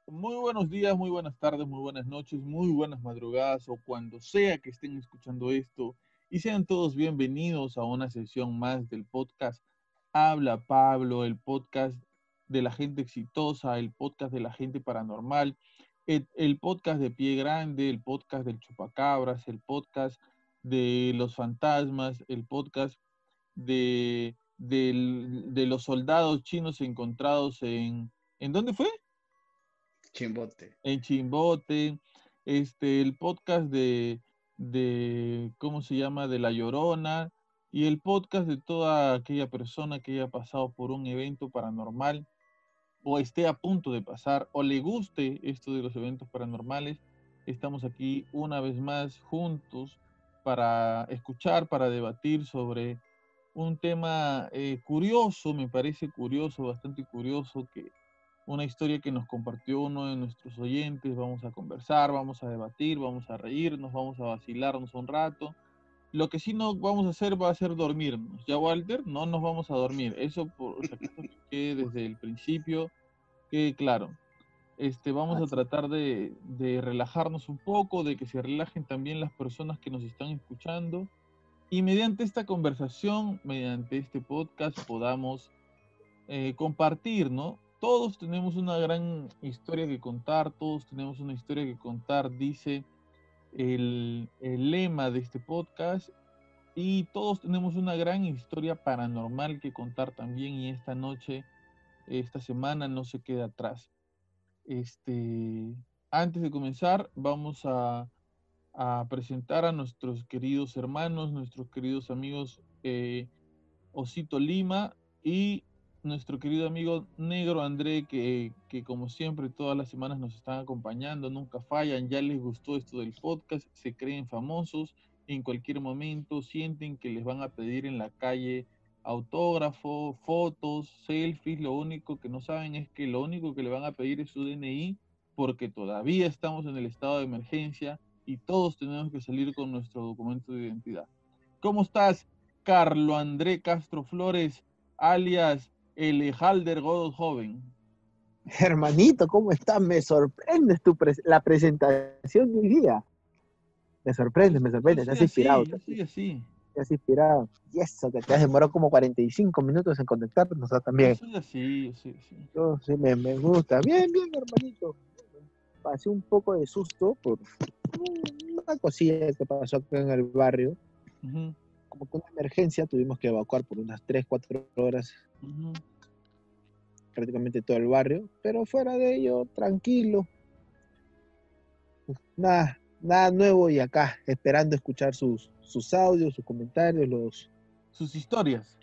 Muy buenos días, muy buenas tardes, muy buenas noches, muy buenas madrugadas o cuando sea que estén escuchando esto. Y sean todos bienvenidos a una sesión más del podcast Habla Pablo, el podcast de la gente exitosa, el podcast de la gente paranormal, el podcast de Pie Grande, el podcast del Chupacabras, el podcast de los fantasmas, el podcast de los soldados chinos encontrados ¿en dónde fue? Chimbote. En Chimbote, el podcast ¿cómo se llama? De La Llorona, y el podcast de toda aquella persona que haya pasado por un evento paranormal, o esté a punto de pasar, o le guste esto de los eventos paranormales. Estamos aquí una vez más juntos para escuchar, para debatir sobre un tema curioso, me parece curioso, bastante curioso, que una historia que nos compartió uno de nuestros oyentes. Vamos a conversar, vamos a debatir, vamos a reírnos, vamos a vacilarnos un rato. Lo que sí no vamos a hacer va a ser dormirnos. Ya, Walter, no nos vamos a dormir. Eso, por si acaso, que desde el principio quede claro. Vamos a Así. tratar de relajarnos un poco, de que se relajen también las personas que nos están escuchando. Y mediante esta conversación, mediante este podcast, podamos compartir, ¿no? Todos tenemos una gran historia que contar, todos tenemos una historia que contar, dice el lema de este podcast, y todos tenemos una gran historia paranormal que contar también, y esta noche, esta semana no se queda atrás. Este, Antes de comenzar, vamos a presentar a nuestros queridos hermanos, nuestros queridos amigos, Osito Lima y nuestro querido amigo Negro André, que como siempre todas las semanas nos están acompañando, nunca fallan, ya les gustó esto del podcast, se creen famosos, en cualquier momento sienten que les van a pedir en la calle autógrafo, fotos, selfies. Lo único que no saben es que lo único que le van a pedir es su DNI, porque todavía estamos en el estado de emergencia y todos tenemos que salir con nuestro documento de identidad. ¿Cómo estás, Carlo André Castro Flores, alias el Halder Godot joven? Hermanito, ¿cómo estás? Me sorprendes la presentación de hoy día. Me Yo sorprendes, te soy has inspirado, así, yo soy así, te has inspirado. Y eso, que te has demorado como 45 minutos en conectarnos, yo también. soy así, yo soy así. Yo, sí, me gusta. Bien, bien, hermanito. Pasé un poco de susto por una cosilla que pasó acá en el barrio. Ujú, Como que una emergencia, tuvimos que evacuar por unas 3 4 horas ujú. prácticamente todo el barrio, pero fuera de ello, tranquilo. Nada nuevo y acá, esperando escuchar sus audios, sus comentarios, Sus historias.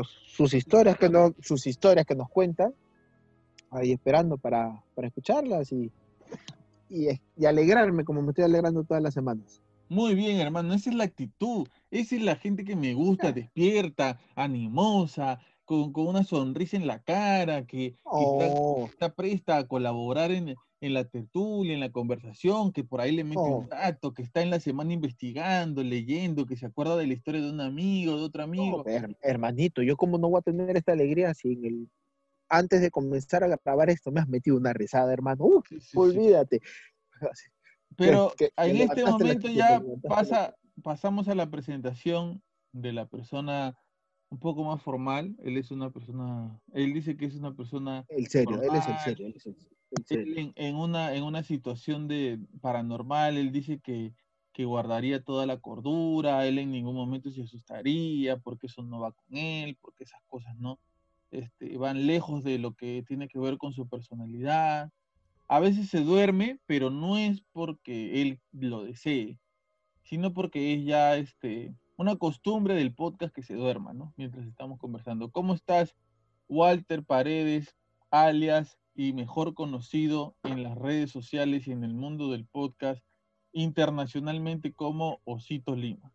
sus historias que nos cuentan, ahí esperando para escucharlas y alegrarme como me estoy alegrando todas las semanas. Muy bien, hermano, esa es la actitud, esa es la gente que me gusta, despierta, animosa, con una sonrisa en la cara, Oh, está presta a colaborar en la tertulia, en la conversación, que por ahí le mete un oh, dato, que está en la semana investigando, leyendo, que se acuerda de la historia de un amigo, de otro no, amigo. hermanito, yo como no voy a tener esta alegría si antes de comenzar a grabar esto me has metido una rezada, hermano. Sí, sí, sí. Olvídate. Pero Me en este levantaste la momento actitud, me ya levantaste la actitud. pasamos a la presentación de la persona un poco más formal. Él es una persona, él dice que es una persona El serio, él es el normal. serio, él es el Él serio. en una situación de paranormal, él dice que guardaría toda la cordura, él en ningún momento se asustaría, porque eso no va con él, porque esas cosas no, van lejos de lo que tiene que ver con su personalidad. A veces se duerme, pero no es porque él lo desee, sino porque es ya una costumbre del podcast que se duerma, ¿no? Mientras estamos conversando. ¿Cómo estás, Walter Paredes, alias y mejor conocido en las redes sociales y en el mundo del podcast internacionalmente como Osito Lima?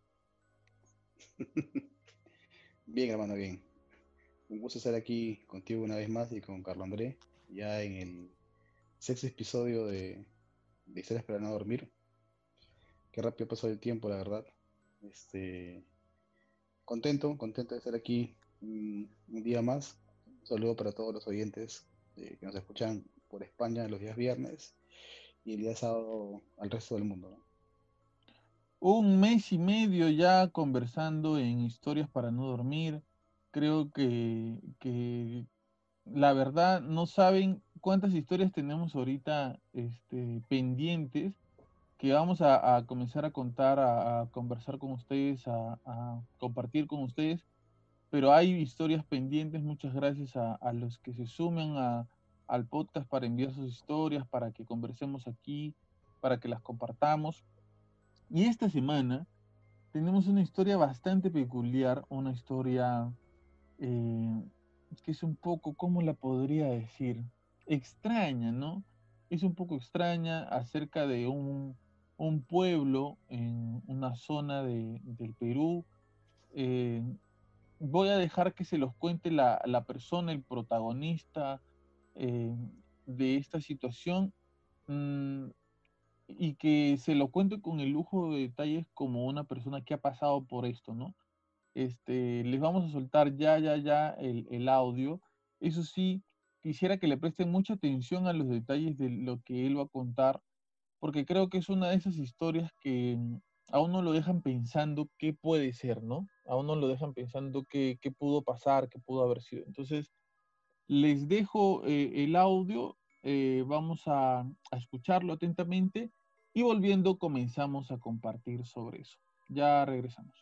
Bien, hermano, bien. Un gusto estar aquí contigo una vez más y con Carlos André, ya en el sexto episodio de Historias para no dormir. Qué rápido pasó el tiempo, la verdad. Este, contento de estar aquí un día más. Un saludo para todos los oyentes que nos escuchan por España los días viernes y el día sábado al resto del mundo, ¿no? Un mes y medio ya conversando en Historias para no dormir. Creo que la verdad no saben cuántas historias tenemos ahorita pendientes que vamos a comenzar a contar, a conversar con ustedes, a compartir con ustedes, pero hay historias pendientes. Muchas gracias a los que se sumen al podcast para enviar sus historias, para que conversemos aquí, para que las compartamos. Y esta semana tenemos una historia bastante peculiar, una historia eh, que es un poco, ¿cómo la podría decir? Extraña, ¿no? Es un poco extraña acerca de un pueblo en una zona del Perú. Eh, Voy a dejar que se los cuente la persona, el protagonista eh, de esta situación. mm, y que se lo cuente con el lujo de detalles como una persona que ha pasado por esto, ¿no? Les vamos a soltar ya el audio. Eso sí, quisiera que le presten mucha atención a los detalles de lo que él va a contar, porque creo que es una de esas historias que a uno lo dejan pensando qué puede ser, ¿no? A uno lo dejan pensando qué pudo pasar, qué pudo haber sido. Entonces, les dejo el audio, vamos a escucharlo atentamente y volviendo comenzamos a compartir sobre eso. Ya regresamos.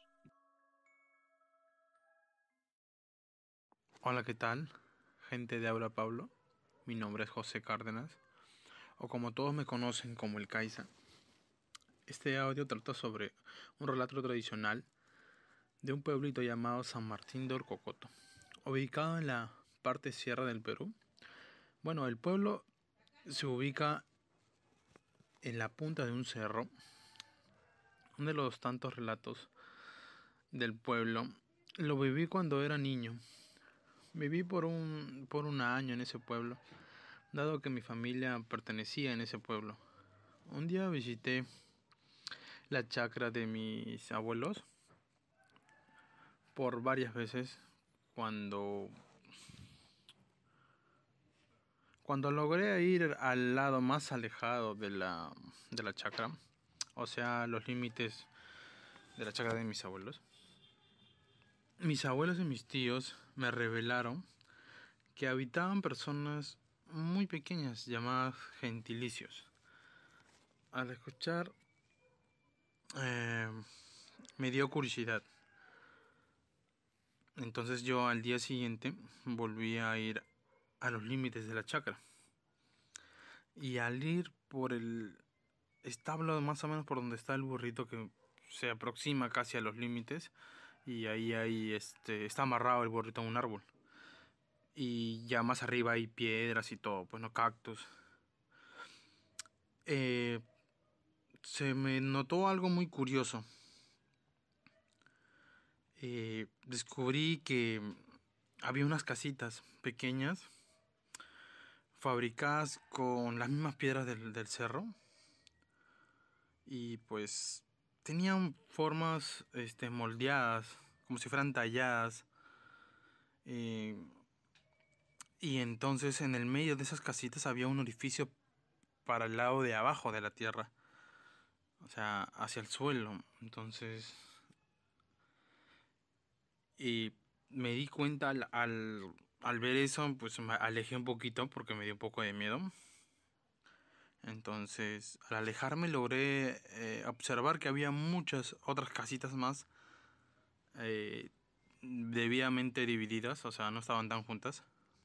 Hola, ¿qué tal? Gente de Aula Pablo. Mi nombre es José Cárdenas, o como todos me conocen como el Caiza. Este audio trata sobre un relato tradicional de un pueblito llamado San Martín de Orcocoto, ubicado en la parte sierra del Perú. Bueno, el pueblo se ubica en la punta de un cerro. Uno de los tantos relatos del pueblo lo viví cuando era niño. Viví por un año en ese pueblo, dado que mi familia pertenecía en ese pueblo. Un día visité la chacra de mis abuelos por varias veces. Cuando, cuando logré ir al lado más alejado de la chacra, o sea, los límites de la chacra de mis abuelos y mis tíos me revelaron que habitaban personas muy pequeñas llamadas gentilicios. Al escuchar, eh, me dio curiosidad. Entonces yo al día siguiente volví a ir a los límites de la chacra. Y al ir por el establo más o menos por donde está el burrito que se aproxima casi a los límites, y ahí está amarrado el burrito a un árbol. Y ya más arriba hay piedras y todo, pues no, cactus. Eh, Se me notó algo muy curioso. Descubrí que había unas casitas pequeñas fabricadas con las mismas piedras del cerro, y pues tenían formas moldeadas, como si fueran talladas, eh, y entonces en el medio de esas casitas había un orificio para el lado de abajo de la tierra, o sea, hacia el suelo. Entonces, y me di cuenta al ver eso, pues me alejé un poquito porque me dio un poco de miedo. Entonces, al alejarme logré observar que había muchas otras casitas más, eh, debidamente divididas, o sea, no estaban tan juntas.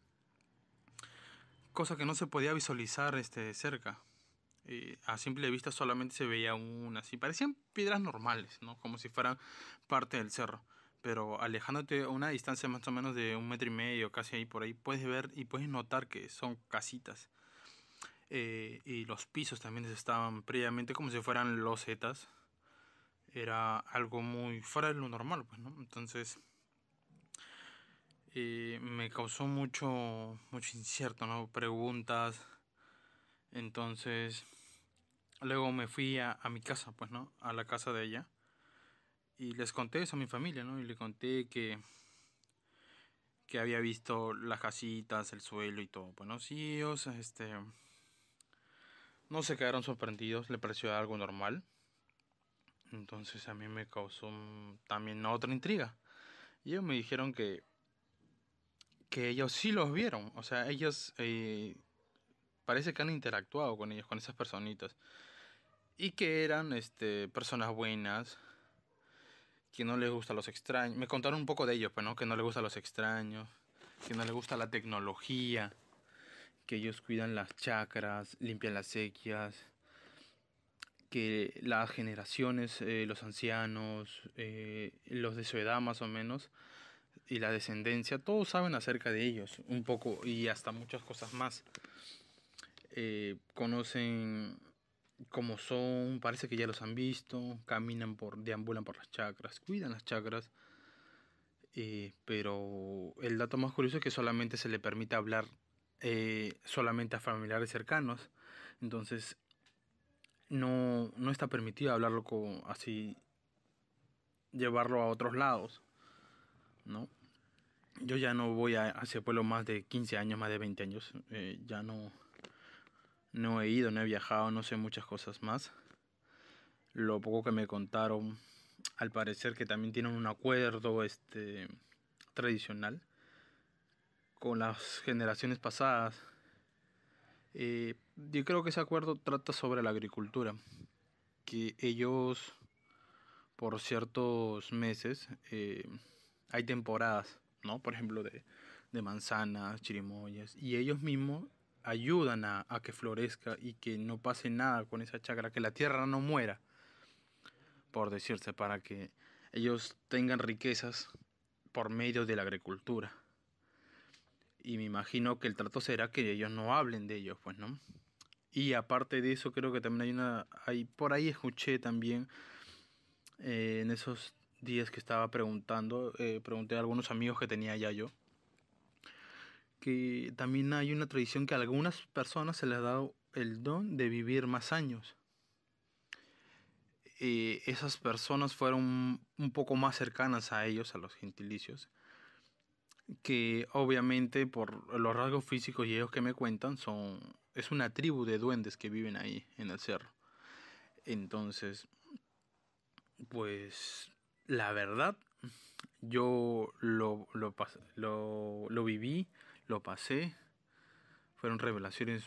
Cosa que no se podía visualizar cerca. A simple vista solamente se veía unas y parecían piedras normales, ¿no? Como si fueran parte del cerro. Pero alejándote a una distancia más o menos de 1,5 metros, casi ahí por ahí, puedes ver y puedes notar que son casitas. Y los pisos también estaban previamente como si fueran losetas. Era algo muy fuera de lo normal, pues, ¿no? Entonces, me causó mucho incierto, ¿no? Preguntas. Entonces, luego me fui a mi casa, pues, ¿no? A la casa de ella. Y les conté eso a mi familia, ¿no? Y le conté que había visto las casitas, el suelo y todo. Bueno, sí, ellos no se quedaron sorprendidos, le pareció algo normal. Entonces a mí me causó también otra intriga. Y ellos me dijeron que ellos sí los vieron. O sea, ellos parece que han interactuado con ellos, con esas personitas. Y que eran personas buenas, que no les gustan los extraños. Me contaron un poco de ellos, pues, ¿no? Que no les gustan los extraños, que no les gusta la tecnología, que ellos cuidan las chacras, limpian las sequias, que las generaciones, los ancianos, los de su edad más o menos, y la descendencia, todos saben acerca de ellos, un poco, y hasta muchas cosas más. Conocen cómo son, parece que ya los han visto, deambulan por las chacras, cuidan las chacras, pero el dato más curioso es que solamente se le permite hablar solamente a familiares cercanos. Entonces no está permitido hablarlo así, llevarlo a otros lados, ¿no? Yo ya no voy a ese pueblo más de 15 años, más de 20 años. Ya no he ido, no he viajado, no sé muchas cosas más. Lo poco que me contaron, al parecer que también tienen un acuerdo tradicional con las generaciones pasadas. Yo creo que ese acuerdo trata sobre la agricultura, que ellos por ciertos meses hay temporadas, ¿no? Por ejemplo de manzanas, chirimoyas, y ellos mismos ayudan a que florezca y que no pase nada con esa chacra, que la tierra no muera, por decirse, para que ellos tengan riquezas por medio de la agricultura. Y me imagino que el trato será que ellos no hablen de ellos, pues, ¿no? Y aparte de eso, creo que también por ahí escuché también, en esos días que estaba pregunté a algunos amigos que tenía ya yo, que también hay una tradición que a algunas personas se les ha dado el don de vivir más años. Esas personas fueron un poco más cercanas a ellos, a los gentilicios, que obviamente por los rasgos físicos y ellos que me cuentan es una tribu de duendes que viven ahí en el cerro. Entonces, pues la verdad, yo lo viví, lo pasé. Fueron revelaciones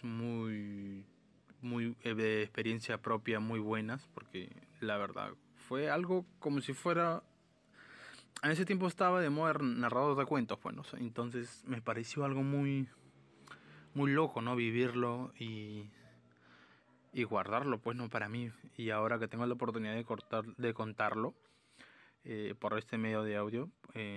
de experiencia propia muy buenas, porque la verdad fue algo como si fuera... En ese tiempo estaba de moda narrador de cuentos, bueno, entonces me pareció algo muy loco, ¿no? Vivirlo y guardarlo, pues, no, para mí. Y ahora que tengo la oportunidad de contarlo por este medio de audio,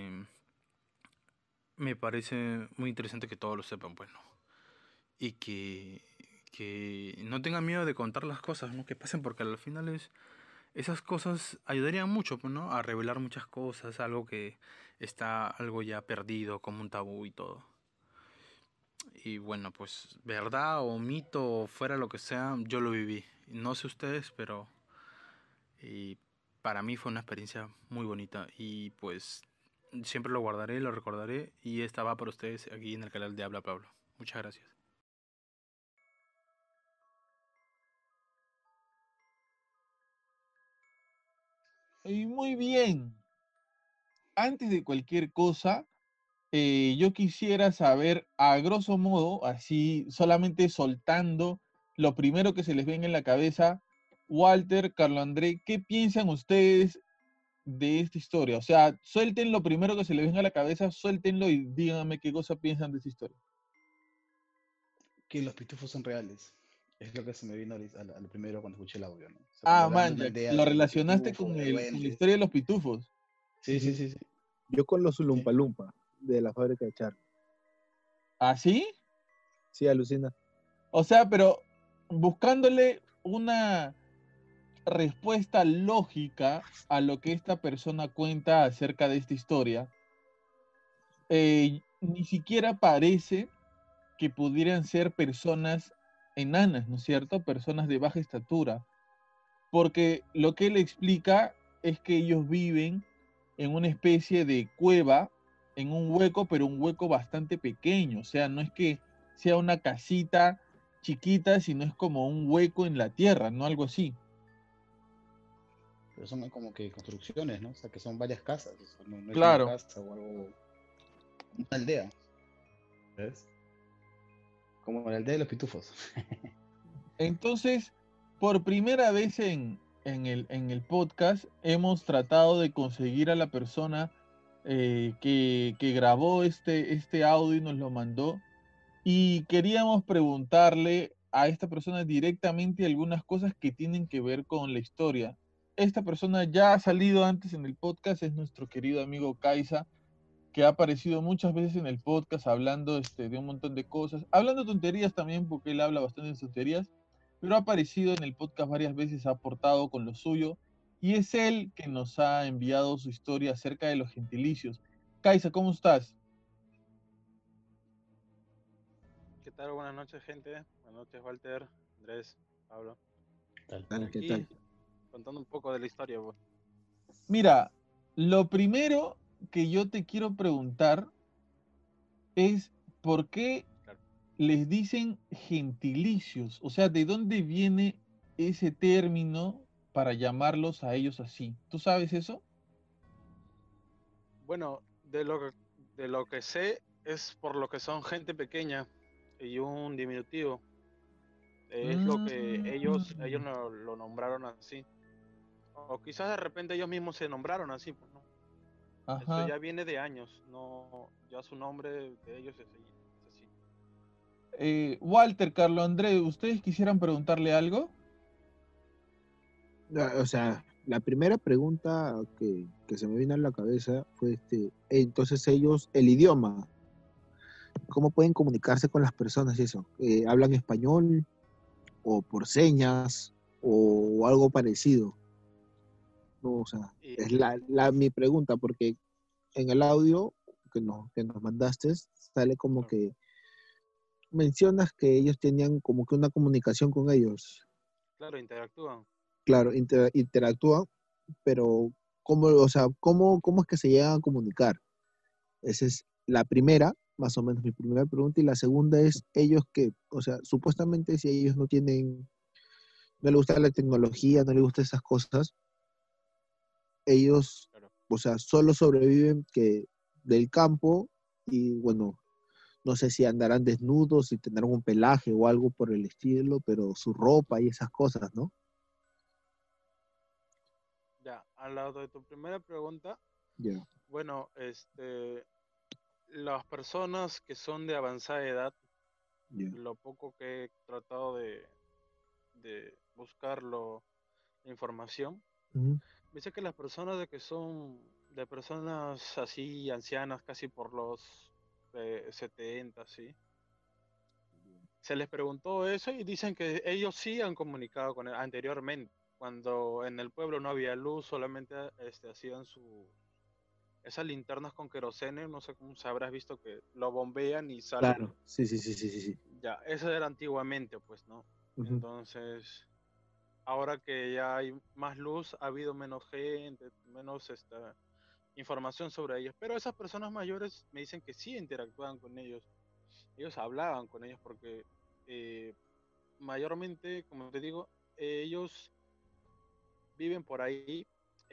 me parece muy interesante que todos lo sepan, pues, ¿no? Y que no tengan miedo de contar las cosas, ¿no? Que pasen, porque al final esas cosas ayudarían mucho, pues, ¿no? A revelar muchas cosas, algo que está algo ya perdido, como un tabú y todo. Y bueno, pues verdad o mito o fuera lo que sea, yo lo viví. No sé ustedes, pero para mí fue una experiencia muy bonita y pues siempre lo guardaré, lo recordaré y esta va para ustedes aquí en el canal de Habla Pablo. Muchas gracias. Y muy bien. Antes de cualquier cosa, yo quisiera saber, a grosso modo, así solamente soltando lo primero que se les venga en la cabeza, Walter, Carlos André, ¿qué piensan ustedes de esta historia? O sea, suelten lo primero que se les venga a la cabeza, suéltenlo y díganme qué cosa piensan de esta historia. Que los pitufos son reales. Es lo que se me vino a lo primero cuando escuché el audio, ¿no? O sea, Ah, cuando man, dan una ya, idea lo de relacionaste pitufo, con de con la duendes. historia de los pitufos. Sí, sí, sí, sí. Yo con los Sí. Lumpa Lumpa de la fábrica de Char. ¿Ah, sí? Sí, alucina. O sea, pero buscándole una respuesta lógica a lo que esta persona cuenta acerca de esta historia, ni siquiera parece que pudieran ser personas enanas, ¿no es cierto? Personas de baja estatura, porque lo que él explica es que ellos viven en una especie de cueva en un hueco, pero un hueco bastante pequeño. O sea, no es que sea una casita chiquita, sino es como un hueco en la tierra, ¿no? Algo así. Pero son como que construcciones, ¿no? O sea, que son varias casas. O sea, no es una Claro. casa o algo, una aldea. ¿Ves? Como la aldea de los pitufos. Entonces, por primera vez en el podcast, hemos tratado de conseguir a la persona que grabó este audio y nos lo mandó. Y queríamos preguntarle a esta persona directamente algunas cosas que tienen que ver con la historia. Esta persona ya ha salido antes en el podcast, es nuestro querido amigo Kaisa, que ha aparecido muchas veces en el podcast hablando de un montón de cosas, hablando tonterías también, porque él habla bastante de tonterías, pero ha aparecido en el podcast varias veces, ha aportado con lo suyo, y es él que nos ha enviado su historia acerca de los gentilicios. Kaisa, ¿cómo estás? ¿Qué tal? Buenas noches, gente. Buenas noches, Walter, Andrés, Pablo. Tal. Por ¿Qué aquí, tal? contando un poco de la historia, pues. Mira, lo primero que yo te quiero preguntar es por qué Claro. les dicen gentilicios, o sea, ¿de dónde viene ese término para llamarlos a ellos así? ¿Tú sabes eso? Bueno, de lo que sé es por lo que son gente pequeña y un diminutivo. Es lo que ellos Mm, lo nombraron así. O quizás de repente ellos mismos se nombraron así, pues no. Eso ajá. ya viene de años, no, ya su nombre de ellos es así. Walter, Carlos Andrés, ¿ustedes quisieran preguntarle algo? O sea, la primera pregunta que se me vino a la cabeza fue entonces ellos, el idioma, ¿cómo pueden comunicarse con las personas y eso? ¿Hablan español o por señas o algo parecido? No, o sea, Y es mi pregunta, porque en el audio que nos mandaste sale como claro, que mencionas que ellos tenían como que una comunicación con ellos. claro, interactúan. Claro, interactúan, pero o sea, ¿cómo es que se llegan a comunicar? Esa es la primera, más o menos mi primera pregunta, y la segunda es ellos que, o sea, supuestamente si ellos no les gusta la tecnología, no les gustan esas cosas, ellos, Claro. o sea, solo sobreviven del campo y bueno, no sé si andarán desnudos, si tendrán un pelaje o algo por el estilo, pero su ropa y esas cosas, ¿no? Ya, al lado de tu primera pregunta, Ya. bueno, las personas que son de avanzada edad, Ya. lo poco que he tratado de buscarlo, información, Ujú. me dice que las personas de que son de personas así ancianas, casi por los 70, sí, se les preguntó eso y dicen que ellos sí han comunicado con él anteriormente, cuando en el pueblo no había luz, solamente hacían esas linternas con querosene, no sé cómo se habrás visto que lo bombean y sale. Claro, sí, sí, sí, sí, sí, sí. Ya, eso era antiguamente, pues, ¿no? Ujú. Entonces, ahora que ya hay más luz, ha habido menos gente, menos información sobre ellos. Pero esas personas mayores me dicen que sí interactúan con ellos. Ellos hablaban con ellos porque eh, mayormente, como te digo, ellos viven por ahí.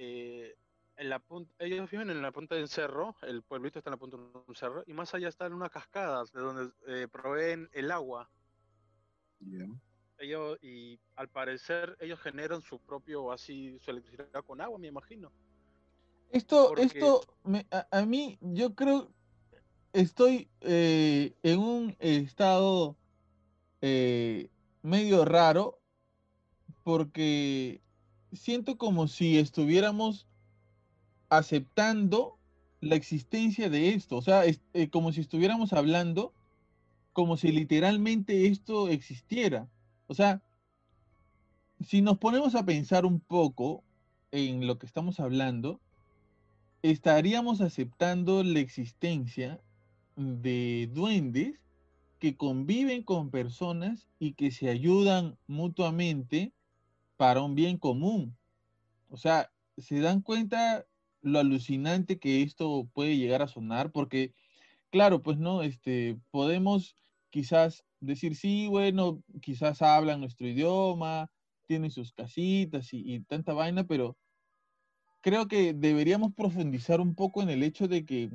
Ellos viven en la punta del cerro, el pueblito está en la punta de un cerro, y más allá están unas cascadas de donde proveen el agua. Ya. Ellos, y al parecer, ellos generan su propio, así, su electricidad con agua, me imagino. Esto, Porque, esto, a mí, yo creo, estoy en un estado eh, medio raro porque siento como si estuviéramos aceptando la existencia de esto, o sea, como si estuviéramos hablando como si literalmente esto existiera. O sea, si nos ponemos a pensar un poco en lo que estamos hablando, estaríamos aceptando la existencia de duendes que conviven con personas y que se ayudan mutuamente para un bien común. O sea, ¿se dan cuenta lo alucinante que esto puede llegar a sonar, porque, claro, pues no, podemos quizás decir, sí, bueno, quizás hablan nuestro idioma, tienen sus casitas y tanta vaina, pero creo que deberíamos profundizar un poco en el hecho de que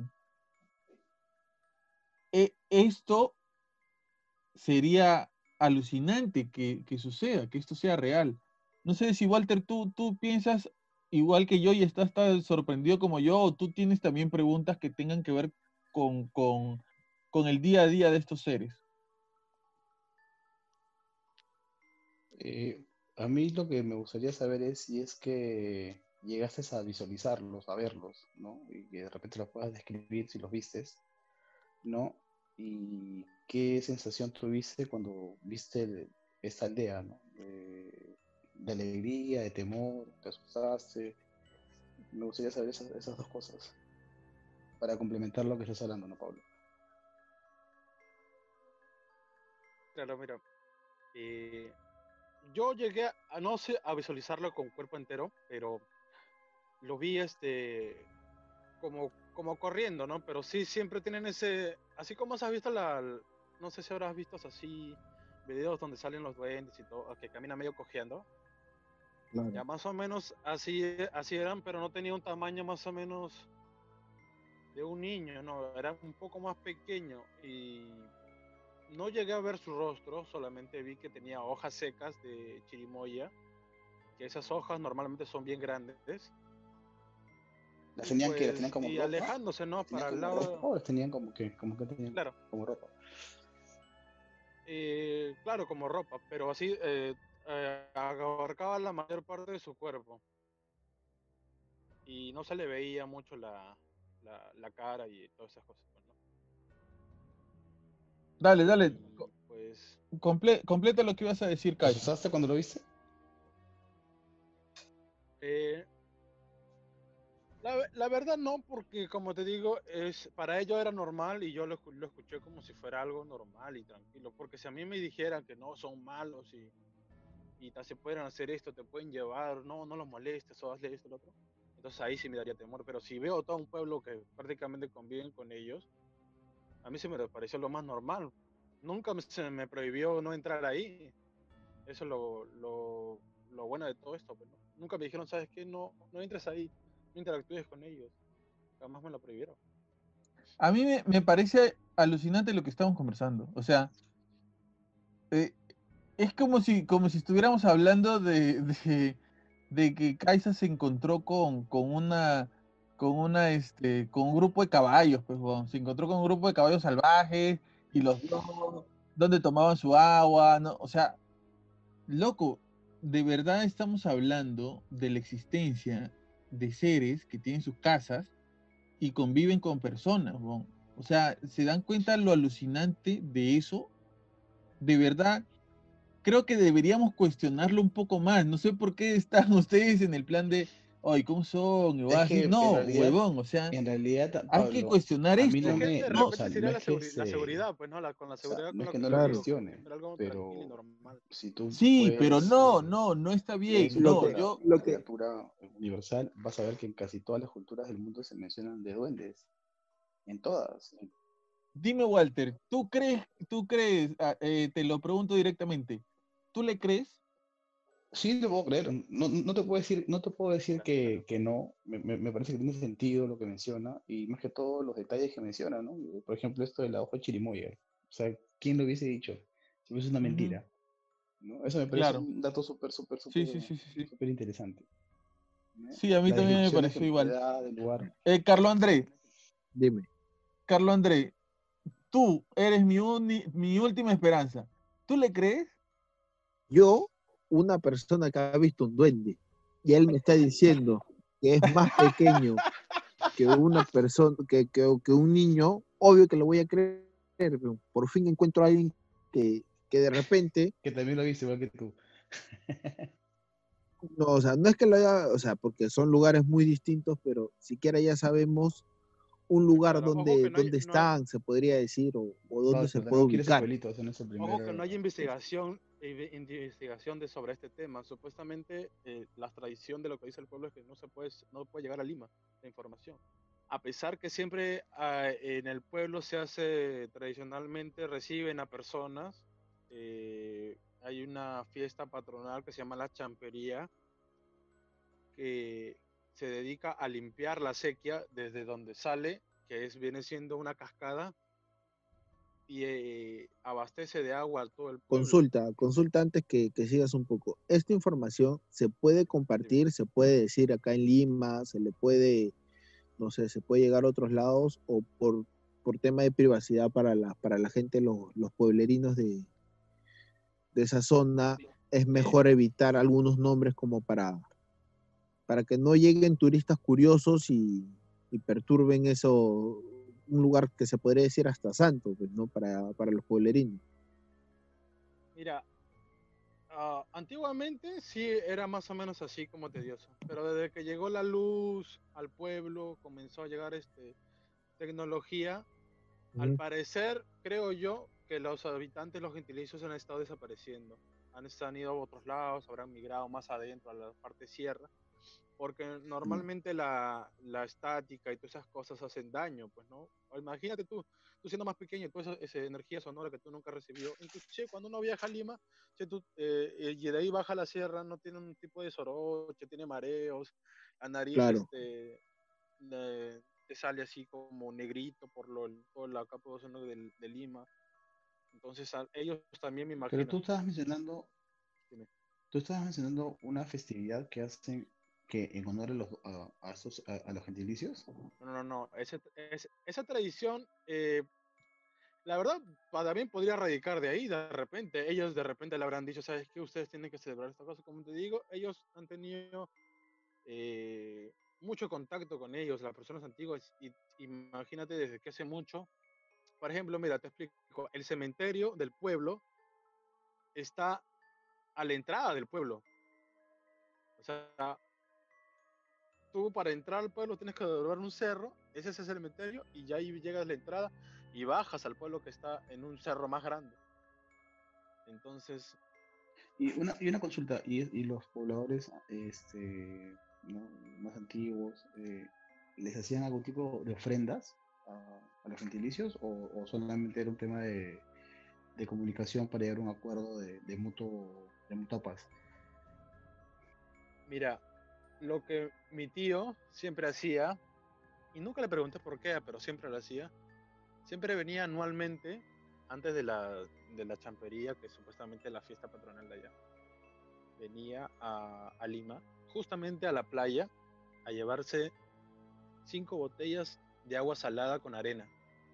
esto sería alucinante que suceda, que esto sea real. No sé si Walter, tú piensas igual que yo y estás tan sorprendido como yo, o tú tienes también preguntas que tengan que ver con el día a día de estos seres. A mí lo que me gustaría saber es si es que llegaste a visualizarlos, a verlos, ¿no? Y que de repente los puedas describir si los vistes, ¿no? Y qué sensación tuviste cuando viste esta aldea, ¿no? De alegría, de temor, te asustaste. Me gustaría saber esas dos cosas para complementar lo que estás hablando, ¿no, Pablo? Claro, mira, eh, yo llegué a no sé a visualizarlo con cuerpo entero, pero lo vi como corriendo, ¿no? Pero sí siempre tienen ese, así como has visto no sé si habrás visto así videos donde salen los duendes y todo, que caminan medio cojeando. Claro. Ya más o menos así eran, pero no tenía un tamaño más o menos de un niño, no, era un poco más pequeño y no llegué a ver su rostro, solamente vi que tenía hojas secas de chirimoya, que esas hojas normalmente son bien grandes. ¿Las Y tenían que las tenían pues, como y ropa? alejándose, ¿no? ¿Las tenían Para el como ropa lado, o las tenían como que tenían claro, como ropa? claro, como ropa, pero así abarcaba la mayor parte de su cuerpo y no se le veía mucho la cara y todas esas cosas, pues, ¿no? Dale, dale, Y pues, completa lo que ibas a decir, ¿Te Kai. asustaste cuando lo viste? eh, la verdad no, porque como te digo, para ellos era normal y yo lo escuché como si fuera algo normal y tranquilo, porque si a mí me dijeran que no, son malos y se pueden hacer esto, te pueden llevar, no los molestes o hazle esto, lo otro, entonces ahí sí me daría temor, pero si veo todo un pueblo que prácticamente conviven con ellos, a mí se me pareció lo más normal, nunca se me prohibió no entrar ahí, eso es lo bueno de todo esto, pues, ¿no? Nunca me dijeron, ¿sabes qué? No entres ahí, no interactúes con ellos, jamás me lo prohibieron. A mí me parece alucinante lo que estamos conversando. O sea, eh, es como si estuviéramos hablando de que Kaisa se encontró con un grupo de caballos, pues, weón. Se encontró con un grupo de caballos salvajes y los vio donde tomaban su agua, ¿no? O sea, loco, de verdad estamos hablando de la existencia de seres que tienen sus casas y conviven con personas, weón. O sea, ¿se dan cuenta lo alucinante de eso? De verdad, creo que deberíamos cuestionarlo un poco más. No sé por qué están ustedes en el plan de, ay, ¿cómo son? Y Es así. que No, huevón, o sea, hay que Pablo, cuestionar a mí esto. no Es que me, de no, No, o sea, repente no sería es que la seguridad, pues, ¿no? Con la o sea, seguridad no con es lo que que no te lo Claro. digo, cuestione, era algo tranquilo y pero normal. si tú sí, pero puedes no está leer bien. su Lo No, que, cultura, yo, lo que, literatura universal, vas a ver que en casi todas las culturas del mundo se mencionan de duendes, en todas. dime, Walter, ¿tú crees, te lo pregunto directamente, ¿tú le crees? Sí, te puedo creer. No te puedo decir, no te puedo decir que no. Me parece que tiene sentido lo que menciona y más que todo los detalles que menciona, ¿no? Por ejemplo, esto de la hoja de chirimoya. O sea, ¿quién lo hubiese dicho? Si fuese una Ujú, mentira, ¿no? Eso me parece claro, un dato súper, súper, sí, súper, sí, sí, sí, sí. súper interesante, ¿no? Sí, a mí La también me descripción pareció que igual. da del lugar. Carlos André, dime, Carlos André, tú eres mi última esperanza. ¿Tú le crees? yo, una persona que ha visto un duende y él me está diciendo que es más pequeño que una persona, que un niño, obvio que lo voy a creer, pero por fin encuentro a alguien que de repente, Que también lo viste igual que tú. no, o sea, no es que lo haya, o sea, porque son lugares muy distintos, pero siquiera ya sabemos un lugar Claro, ojo que donde están, se podría decir, o No, donde se pero puede tenemos que ir a ese ubicar. pueblito, ese no es el ojo que no primer. hay investigación investigación sobre este tema. Supuestamente la tradición de lo que dice el pueblo es que no puede llegar a Lima la información. A pesar que siempre en el pueblo se hace tradicionalmente, reciben a personas. Hay una fiesta patronal que se llama la champería, que se dedica a limpiar la sequía desde donde sale, viene siendo una cascada, y abastece de agua a todo el pueblo. Consulta antes que sigas un poco. ¿Esta información se puede Dime. compartir, se puede decir acá en Lima, se le puede, no sé, se puede llegar a otros lados o por tema de privacidad para la gente, los pueblerinos de esa zona, es mejor evitar algunos nombres como para que no lleguen turistas curiosos y perturben eso, un lugar que se podría decir hasta santo, pues, ¿no? Para los pueblerinos. Mira, antiguamente sí era más o menos así como tedioso, pero desde que llegó la luz al pueblo, comenzó a llegar tecnología. Al parecer, creo yo que los habitantes, los gentilicios han estado desapareciendo. Han ido a otros lados, habrán migrado más adentro, a la parte sierra, porque normalmente la estática y todas esas cosas hacen daño, pues, ¿no? Imagínate tú siendo más pequeño, toda esa energía sonora que tú nunca has recibido. Incluso cuando uno viaja a Lima, si y de ahí baja a la sierra, no tiene un tipo de soroche, tiene mareos, la nariz Claro. te sale así como negrito por la capa de ozono de Lima. Entonces ellos también me Pero imagino. tú estabas mencionando, Dime. una festividad que hacen que en honor a los gentilicios. No. Esa tradición, la verdad, también podría radicar de ahí, de repente. Ellos de repente le habrán dicho, ¿sabes qué? Ustedes tienen que celebrar esta cosa. Como te digo, ellos han tenido mucho contacto con ellos, las personas antiguas, y imagínate desde que hace mucho. Por ejemplo, mira, te explico, el cementerio del pueblo está a la entrada del pueblo. O sea, tú para entrar al pueblo tienes que doblar un cerro, ese es el cementerio, y ya ahí llegas a la entrada y bajas al pueblo que está en un cerro más grande. Entonces, Y una consulta, y los pobladores ¿no? más antiguos, ¿les hacían algún tipo de ofrendas a los gentilicios o solamente era un tema de comunicación para llegar a un acuerdo de mutua paz? mira, lo que mi tío siempre hacía, y nunca le pregunté por qué, pero siempre lo hacía, siempre venía anualmente, antes de la champería, que es supuestamente la fiesta patronal de allá, venía a Lima, justamente a la playa, a llevarse 5 botellas de agua salada con arena.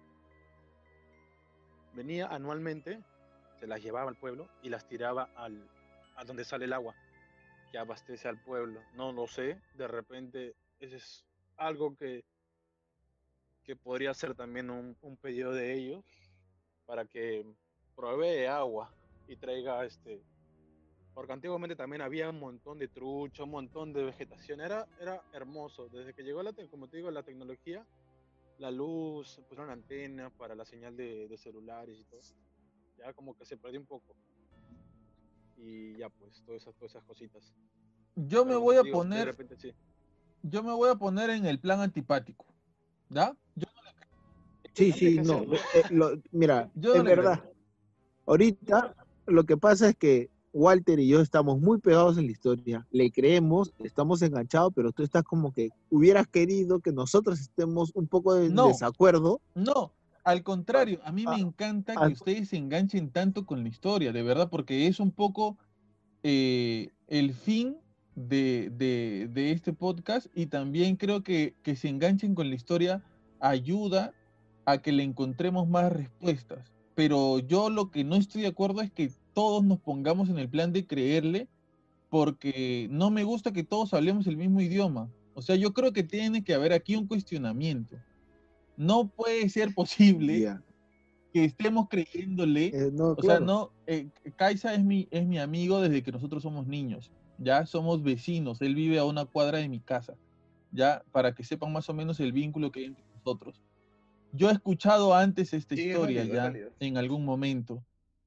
Venía anualmente, se las llevaba al pueblo y las tiraba a donde sale el agua que abastece al pueblo. No lo sé, de repente ese es algo que podría ser también un pedido de ellos para que provee agua y traiga porque antiguamente también había un montón de trucha, un montón de vegetación, era hermoso. Desde que llegó como te digo, la tecnología, la luz, pusieron antenas para la señal de celulares y todo, ya como que se perdió un poco. Y ya pues, todas esas cositas. Yo me Pero como voy te a digo, de poner, repente sí. yo me voy a poner en el plan antipático, ¿ya? Sí, Antes sí, que no. hacerlo, Mira, Yo no es le creo. verdad. Ahorita lo que pasa es que Walter y yo estamos muy pegados en la historia, le creemos, estamos enganchados, pero tú estás como que hubieras querido que nosotros estemos un poco en No, desacuerdo. no, al contrario, a mí me Ah, encanta ah, que ustedes se enganchen tanto con la historia, de verdad, porque es un poco el fin de este podcast y también creo que se enganchen con la historia ayuda a que le encontremos más respuestas. Pero yo lo que no estoy de acuerdo es que todos nos pongamos en el plan de creerle porque no me gusta que todos hablemos el mismo idioma. O sea, yo creo que tiene que haber aquí un cuestionamiento. No puede ser posible ya. que estemos creyéndole, No, o sea, claro. no, Kaisa es mi amigo desde que nosotros somos niños, ya somos vecinos, él vive a una cuadra de mi casa, ya, para que sepan más o menos el vínculo que hay entre nosotros. Yo he escuchado antes esta Sí, es historia válido, es ya, válido. en algún momento,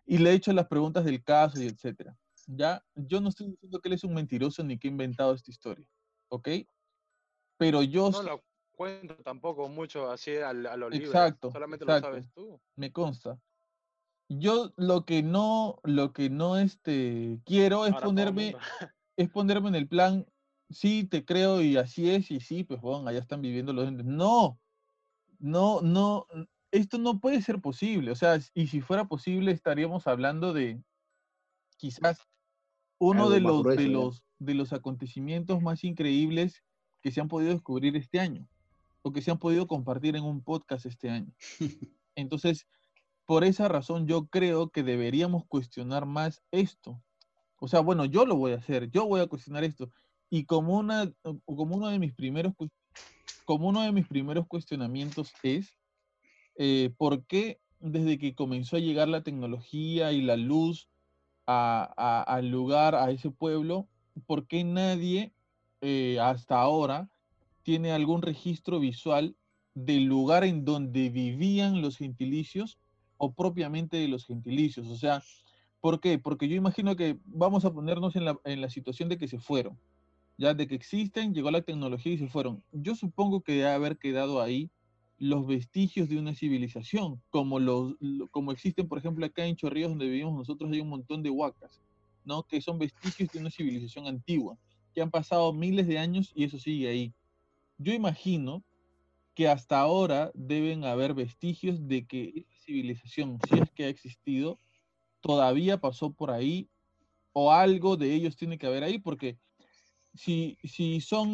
y le he hecho las preguntas del caso y etcétera. Ya, yo no estoy diciendo que él es un mentiroso ni que ha inventado esta historia, ¿ok? Pero yo, No lo cuento tampoco mucho así a lo libre, exacto, solamente lo exacto, sabes tú. me consta. Yo lo que no quiero Ahora todo el mundo. es ponerme en el plan, sí, te creo y así es, y sí, pues bueno, allá están viviendo los duendes. No, no, no, esto no puede ser posible. O sea, y si fuera posible, estaríamos hablando de quizás uno Algo más grueso ya. de los acontecimientos más increíbles que se han podido descubrir este año, o que se han podido compartir en un podcast este año. Entonces, por esa razón, yo creo que deberíamos cuestionar más esto. O sea, bueno, yo lo voy a hacer, yo voy a cuestionar esto. Y como uno de mis primeros, como uno de mis primeros cuestionamientos es, ¿por qué desde que comenzó a llegar la tecnología y la luz al lugar, a ese pueblo, por qué nadie hasta ahora tiene algún registro visual del lugar en donde vivían los gentilicios o propiamente de los gentilicios? O sea, ¿por qué? Porque yo imagino que vamos a ponernos en la situación de que se fueron, ya de que existen, llegó la tecnología y se fueron. Yo supongo que debe haber quedado ahí los vestigios de una civilización, como existen, por ejemplo, acá en Chorrillos, donde vivimos nosotros, hay un montón de huacas, ¿no? Que son vestigios de una civilización antigua, que han pasado miles de años y eso sigue ahí. Yo imagino que hasta ahora deben haber vestigios de que esa civilización, si es que ha existido, todavía pasó por ahí o algo de ellos tiene que haber ahí, porque si son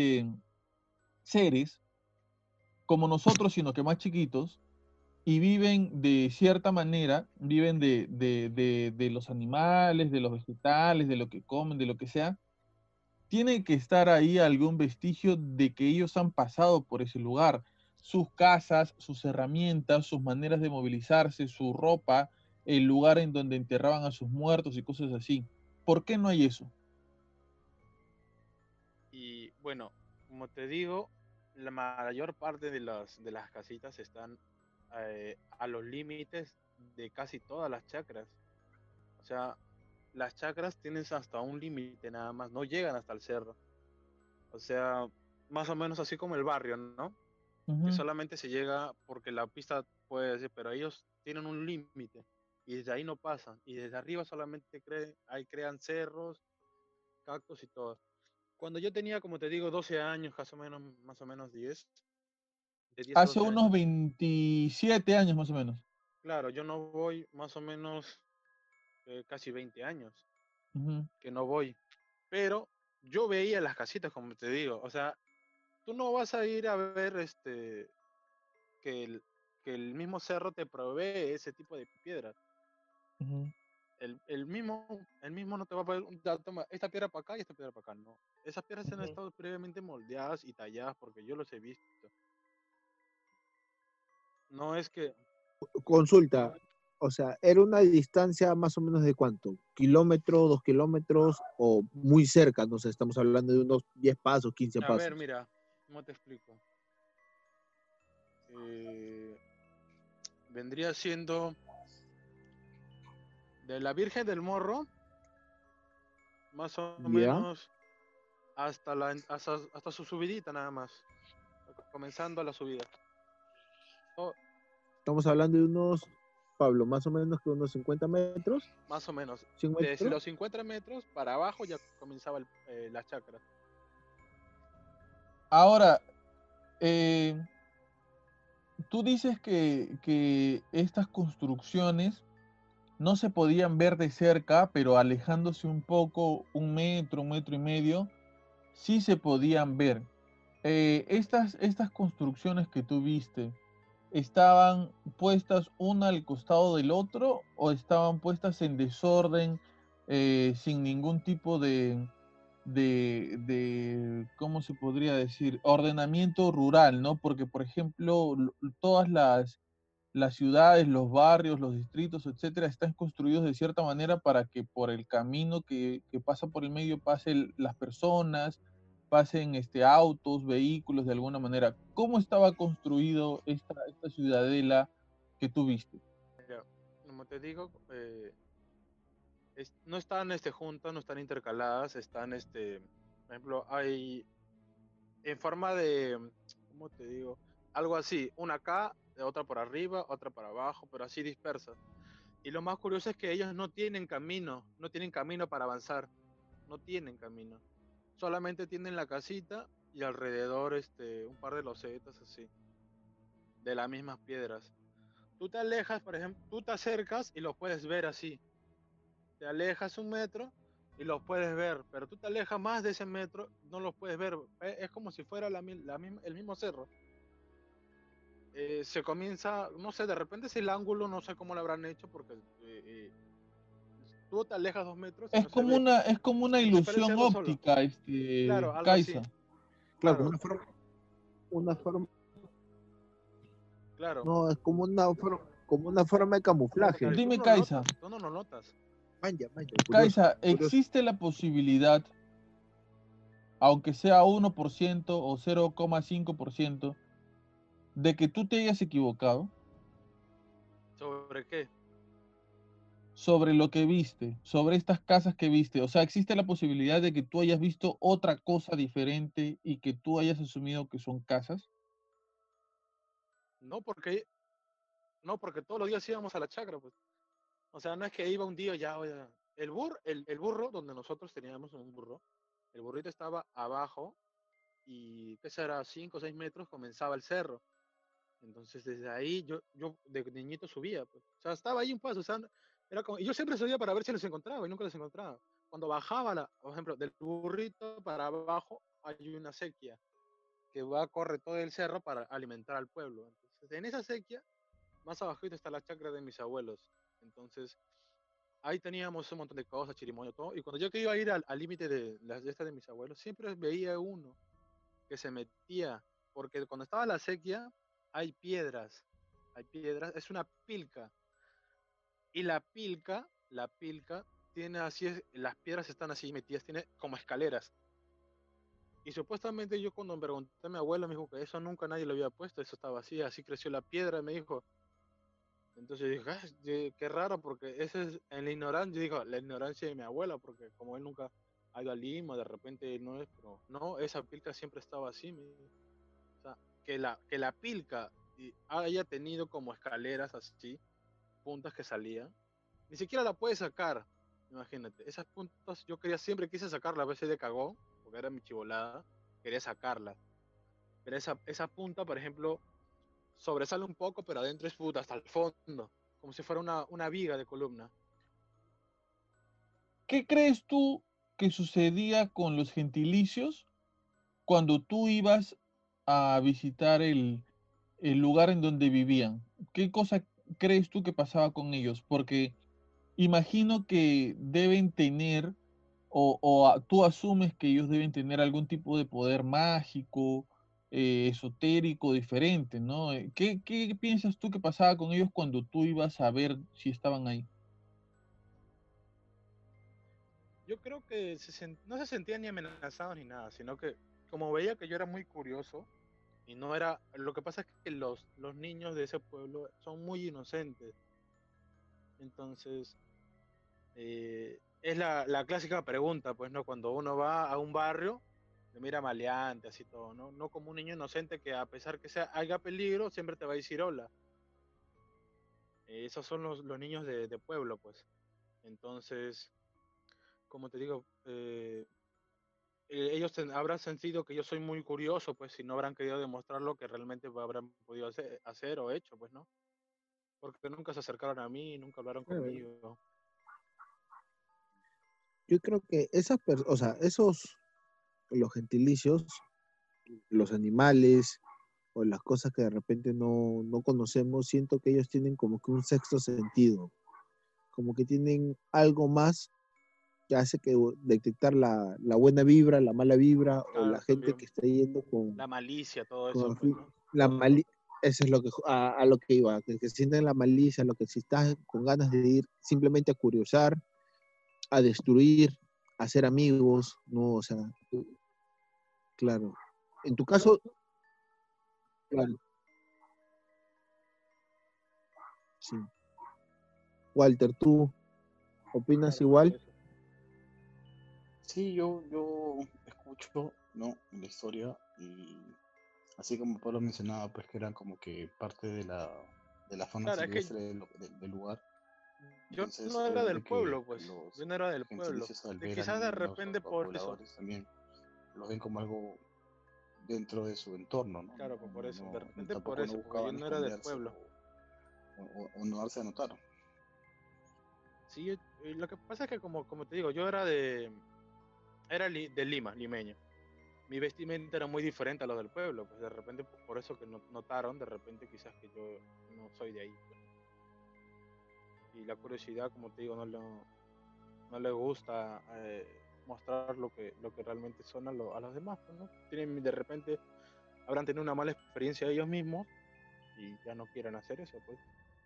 seres como nosotros, sino que más chiquitos, y viven de cierta manera, viven de los animales, de los vegetales, de lo que comen, de lo que sea, tiene que estar ahí algún vestigio de que ellos han pasado por ese lugar. Sus casas, sus herramientas, sus maneras de movilizarse, su ropa, el lugar en donde enterraban a sus muertos y cosas así. ¿Por qué no hay eso? Y bueno, como te digo, la mayor parte de las casitas están a los límites de casi todas las chacras. O sea, las chacras tienen hasta un límite nada más, no llegan hasta el cerro. O sea, más o menos así como el barrio, ¿no? Que Ujú. solamente se llega porque la pista puede decir, pero ellos tienen un límite y desde ahí no pasan. Y desde arriba solamente ahí crean cerros, cactus y todo. Cuando yo tenía, como te digo, 12 años, más o menos 10, de 10 a Hace 12 unos años, 27 años más o menos. claro, yo no voy más o menos casi 20 años Ujú. que no voy, pero yo veía las casitas, como te digo, o sea, tú no vas a ir a ver que el, que el mismo cerro te provee ese tipo de piedras. Ujú. El mismo no te va a poder, toma, esta piedra para acá y esta piedra para acá, no. Esas piedras han Ujú. estado previamente moldeadas y talladas porque yo los he visto. No es que, Consulta, o sea, ¿era una distancia más o menos de cuánto? ¿Kilómetro, 2 kilómetros o muy cerca? No sé, estamos hablando de unos 10 pasos, 15 a ver, pasos. mira, ¿cómo te explico? Eh, vendría siendo de la Virgen del Morro, más o ¿Ya? menos hasta su subidita nada más, comenzando la subida. Oh, Estamos hablando de unos, Pablo, más o menos que unos 50 metros, más o menos. 100 Desde metros. los 50 metros para abajo ya comenzaba la chacra. Ahora, eh, tú dices que estas construcciones no se podían ver de cerca, pero alejándose un poco, un metro y medio, sí se podían ver. Estas construcciones que tú viste, ¿estaban puestas una al costado del otro o estaban puestas en desorden, sin ningún tipo ¿cómo se podría decir? Ordenamiento rural, ¿no? Porque, por ejemplo, todas las ciudades, los barrios, los distritos, etcétera, están construidos de cierta manera para que por el camino que pasa por el medio pasen las personas, pasen autos, vehículos de alguna manera. ¿Cómo estaba construido esta ciudadela que tú viste? Mira, como te digo, no están juntas, no están intercaladas, están, por ejemplo, hay en forma de, ¿cómo te digo? Algo así, una acá, otra por arriba, otra para abajo, pero así dispersas. Y lo más curioso es que ellos no tienen camino, no tienen camino para avanzar, no tienen camino. Solamente tienen la casita y alrededor un par de losetas así, de las mismas piedras. Tú te alejas, por ejemplo, tú te acercas y los puedes ver así. Te alejas 1 metro y los puedes ver, pero tú te alejas más de ese metro, no los puedes ver. Es como si fuera el mismo cerro. Se comienza, no sé, de repente es el ángulo, no sé cómo lo habrán hecho, porque tú te alejas 2 metros y no se ve. Es como una Se ve el ilusión cerro solo. óptica, Claro, algo Kaisa. así. Claro, como Claro, una forma, claro. no, es como una forma de camuflaje. Claro, y tú Dime, no lo Kaisa, notas, tú no lo notas. Manja, curioso, Kaisa, curioso. ¿existe la posibilidad, aunque sea 1% o 0,5%, de que tú te hayas equivocado ¿Sobre qué? sobre lo que viste, sobre estas casas que viste? O sea, ¿existe la posibilidad de que tú hayas visto otra cosa diferente y que tú hayas asumido que son casas? No, porque todos los días íbamos a la chacra, pues. O sea, no es que iba un día ya, oye, el burro, donde nosotros teníamos un burro, el burrito estaba abajo y, ¿qué será? 5 o 6 metros comenzaba el cerro. Entonces, desde ahí yo de niñito subía, pues. O sea, estaba ahí un paso, o sea, era como, y yo siempre subía para ver si los encontraba y nunca los encontraba. Cuando bajaba, por ejemplo, del burrito para abajo, hay una sequía que corre todo el cerro para alimentar al pueblo. Entonces, en esa sequía, más abajito está la chacra de mis abuelos. Entonces, ahí teníamos un montón de cosas, chirimoyo, todo. Y cuando yo que iba a ir al límite de las de estas de mis abuelos, siempre veía uno que se metía, porque cuando estaba la sequía, hay piedras, es una pilca. Y la pilca tiene así, las piedras están así metidas, tiene como escaleras. Y supuestamente yo cuando me pregunté a mi abuelo, me dijo que eso nunca nadie lo había puesto, eso estaba así creció la piedra, me dijo. Entonces dije, qué raro, porque esa es en la ignorancia, yo digo, la ignorancia de mi abuela, porque como él nunca ha ido a Lima, de repente no es, pero no, esa pilca siempre estaba así, me dijo. O sea, que la pilca haya tenido como escaleras así, puntas que salían, ni siquiera la puedes sacar, imagínate, esas puntas yo siempre quise sacarla a veces de cagón, porque era mi chivolada, quería sacarla, pero esa punta, por ejemplo, sobresale un poco, pero adentro es puta, hasta el fondo, como si fuera una viga de columna. ¿Qué crees tú que sucedía con los gentilicios cuando tú ibas a visitar el lugar en donde vivían? ¿Qué cosa crees tú que pasaba con ellos? Porque imagino que deben tener, tú asumes que ellos deben tener algún tipo de poder mágico, esotérico, diferente, ¿no? ¿Qué piensas tú que pasaba con ellos cuando tú ibas a ver si estaban ahí? Yo creo que no se sentían ni amenazados ni nada, sino que como veía que yo era muy curioso, y no era, lo que pasa es que los niños de ese pueblo son muy inocentes, entonces es la clásica pregunta, pues, ¿no? Cuando uno va a un barrio, le mira maleante, así todo, ¿no? No como un niño inocente que a pesar que haya peligro, siempre te va a decir hola. Esos son los niños de pueblo, pues. Entonces, como te digo, ellos habrán sentido que yo soy muy curioso, pues, si no habrán querido demostrar lo que realmente habrán podido hacer o hecho, pues, ¿no? Porque nunca se acercaron a mí, nunca hablaron Claro. conmigo. Yo creo que o sea, los gentilicios, los animales o las cosas que de repente no conocemos, siento que ellos tienen como que un sexto sentido, como que tienen algo más que hace que detectar la buena vibra, la mala vibra o la Claro, gente que también está yendo la malicia, todo eso, con pues, ¿no? la malicia. Eso es a lo que iba, que sienten la malicia, lo que si estás con ganas de ir simplemente a curiosar, a destruir, a hacer amigos, ¿no? O sea, claro. En tu caso, claro, sí. Walter, ¿tú opinas Claro, por igual? eso. Sí, yo escucho, ¿no? La historia y así como Pablo mencionaba, pues que eran como que parte de la fauna Claro, es que silvestre del lugar. yo Entonces, no era del obviamente pueblo, que pues. los Yo no era del pueblo. gentilicios al Y ver quizás de repente los por eso. pobladores también los ven como algo dentro de su entorno, ¿no? Claro, pues por eso. De repente por Tampoco no eso, porque yo buscaban no era del esconderse pueblo. o no darse a notar. Sí, lo que pasa es que como te digo, yo de Lima, limeño. Mi vestimenta era muy diferente a lo del pueblo, pues de repente por eso que notaron, de repente quizás que yo no soy de ahí, pues. Y la curiosidad, como te digo, no le gusta mostrar lo que realmente son a los demás, pues, ¿no? Tienen, de repente habrán tenido una mala experiencia ellos mismos y ya no quieren hacer eso, pues.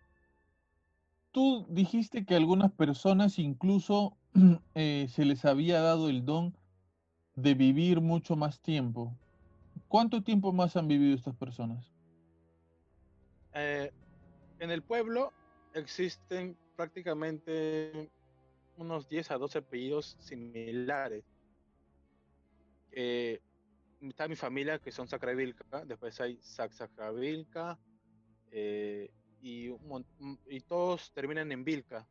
Tú dijiste que a algunas personas incluso se les había dado el don de vivir mucho más tiempo. ¿Cuánto tiempo más han vivido estas personas? Eh, en el pueblo existen prácticamente unos 10 a 12 apellidos similares. Eh, Está mi familia, que son Sacravilca, después hay Sacravilca, y todos terminan en Vilca.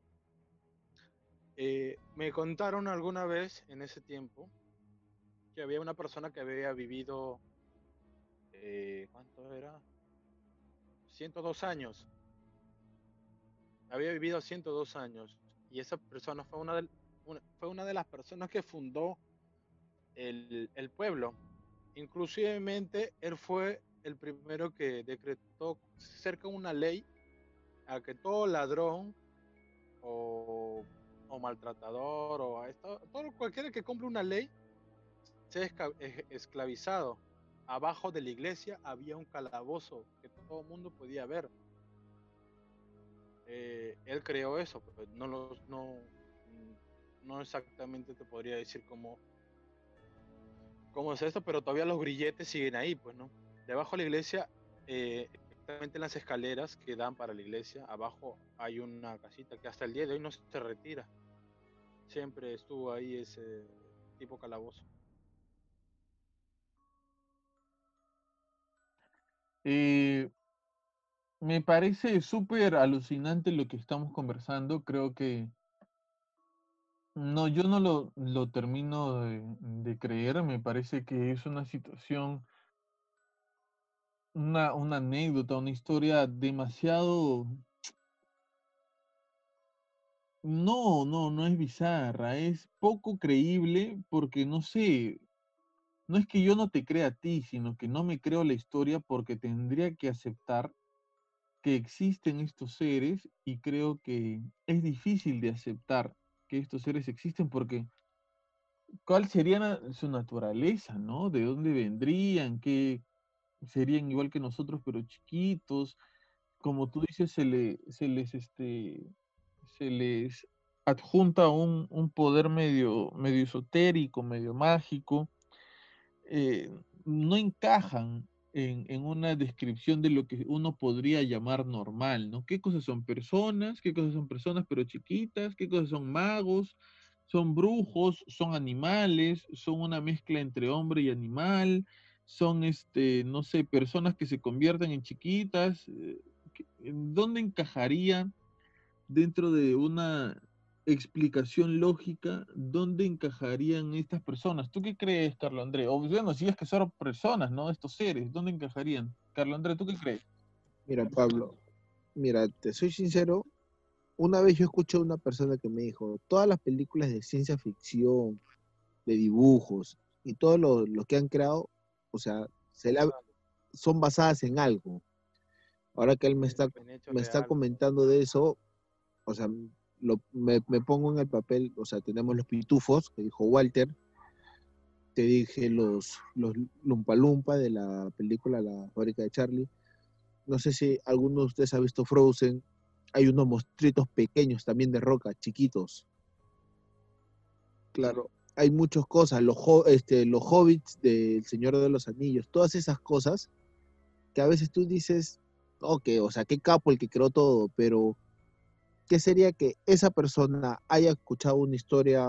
Me contaron alguna vez en ese tiempo que había una persona que había vivido, ¿cuánto era? 102 años. Había vivido 102 años. Y esa persona fue una de las personas que fundó el pueblo. Inclusivemente, él fue el primero que decretó cerca una ley a que todo ladrón o maltratador todo cualquiera que cumpla una ley sea esclavizado. Abajo de la iglesia había un calabozo que todo el mundo podía ver. Él creó eso, pero no exactamente te podría decir cómo es esto, pero todavía los grilletes siguen ahí, pues, ¿no? Debajo de la iglesia, exactamente en las escaleras que dan para la iglesia, abajo hay una casita que hasta el día de hoy no se retira. Siempre estuvo ahí ese tipo calabozo. Eh, Me parece súper alucinante lo que estamos conversando. Creo que no, yo no lo termino de creer. Me parece que es una situación, una anécdota, una historia demasiado... No es bizarra, es poco creíble porque no sé, no es que yo no te crea a ti, sino que no me creo la historia porque tendría que aceptar que existen estos seres y creo que es difícil de aceptar que estos seres existen porque ¿cuál sería su naturaleza, no? ¿De dónde vendrían? ¿Qué serían igual que nosotros pero chiquitos? Como tú dices, se les adjunta un poder medio esotérico, medio mágico, eh, no encajan en una descripción de lo que uno podría llamar normal, ¿no? ¿Qué cosas son personas? ¿Qué cosas son personas pero chiquitas? ¿Qué cosas son magos? ¿Son brujos? ¿Son animales? ¿Son una mezcla entre hombre y animal? ¿Son, no sé, personas que se convierten en chiquitas? ¿En dónde encajaría dentro de una explicación lógica, dónde encajarían estas personas? ¿Tú qué crees, Carlos Andrés? O bueno, si es que son personas, ¿no? Estos seres, ¿dónde encajarían? Carlos Andrés, ¿tú qué crees? Mira, Pablo, mira, te soy sincero, una vez yo escuché a una persona que me dijo, todas las películas de ciencia ficción, de dibujos y todo lo que han creado, o sea, son basadas en algo. Ahora que él En hechos me está reales. comentando de eso, o sea, me pongo en el papel, o sea, tenemos los pitufos, que dijo Walter, te dije los Lumpa Lumpa de la película La fábrica de Charlie. No sé si alguno de ustedes ha visto Frozen. Hay unos monstruitos pequeños también de roca, chiquitos. Claro, hay muchas cosas, los hobbits del Señor de los Anillos, todas esas cosas que a veces tú dices, ok, o sea, qué capo el que creó todo, pero ¿qué sería que esa persona haya escuchado una historia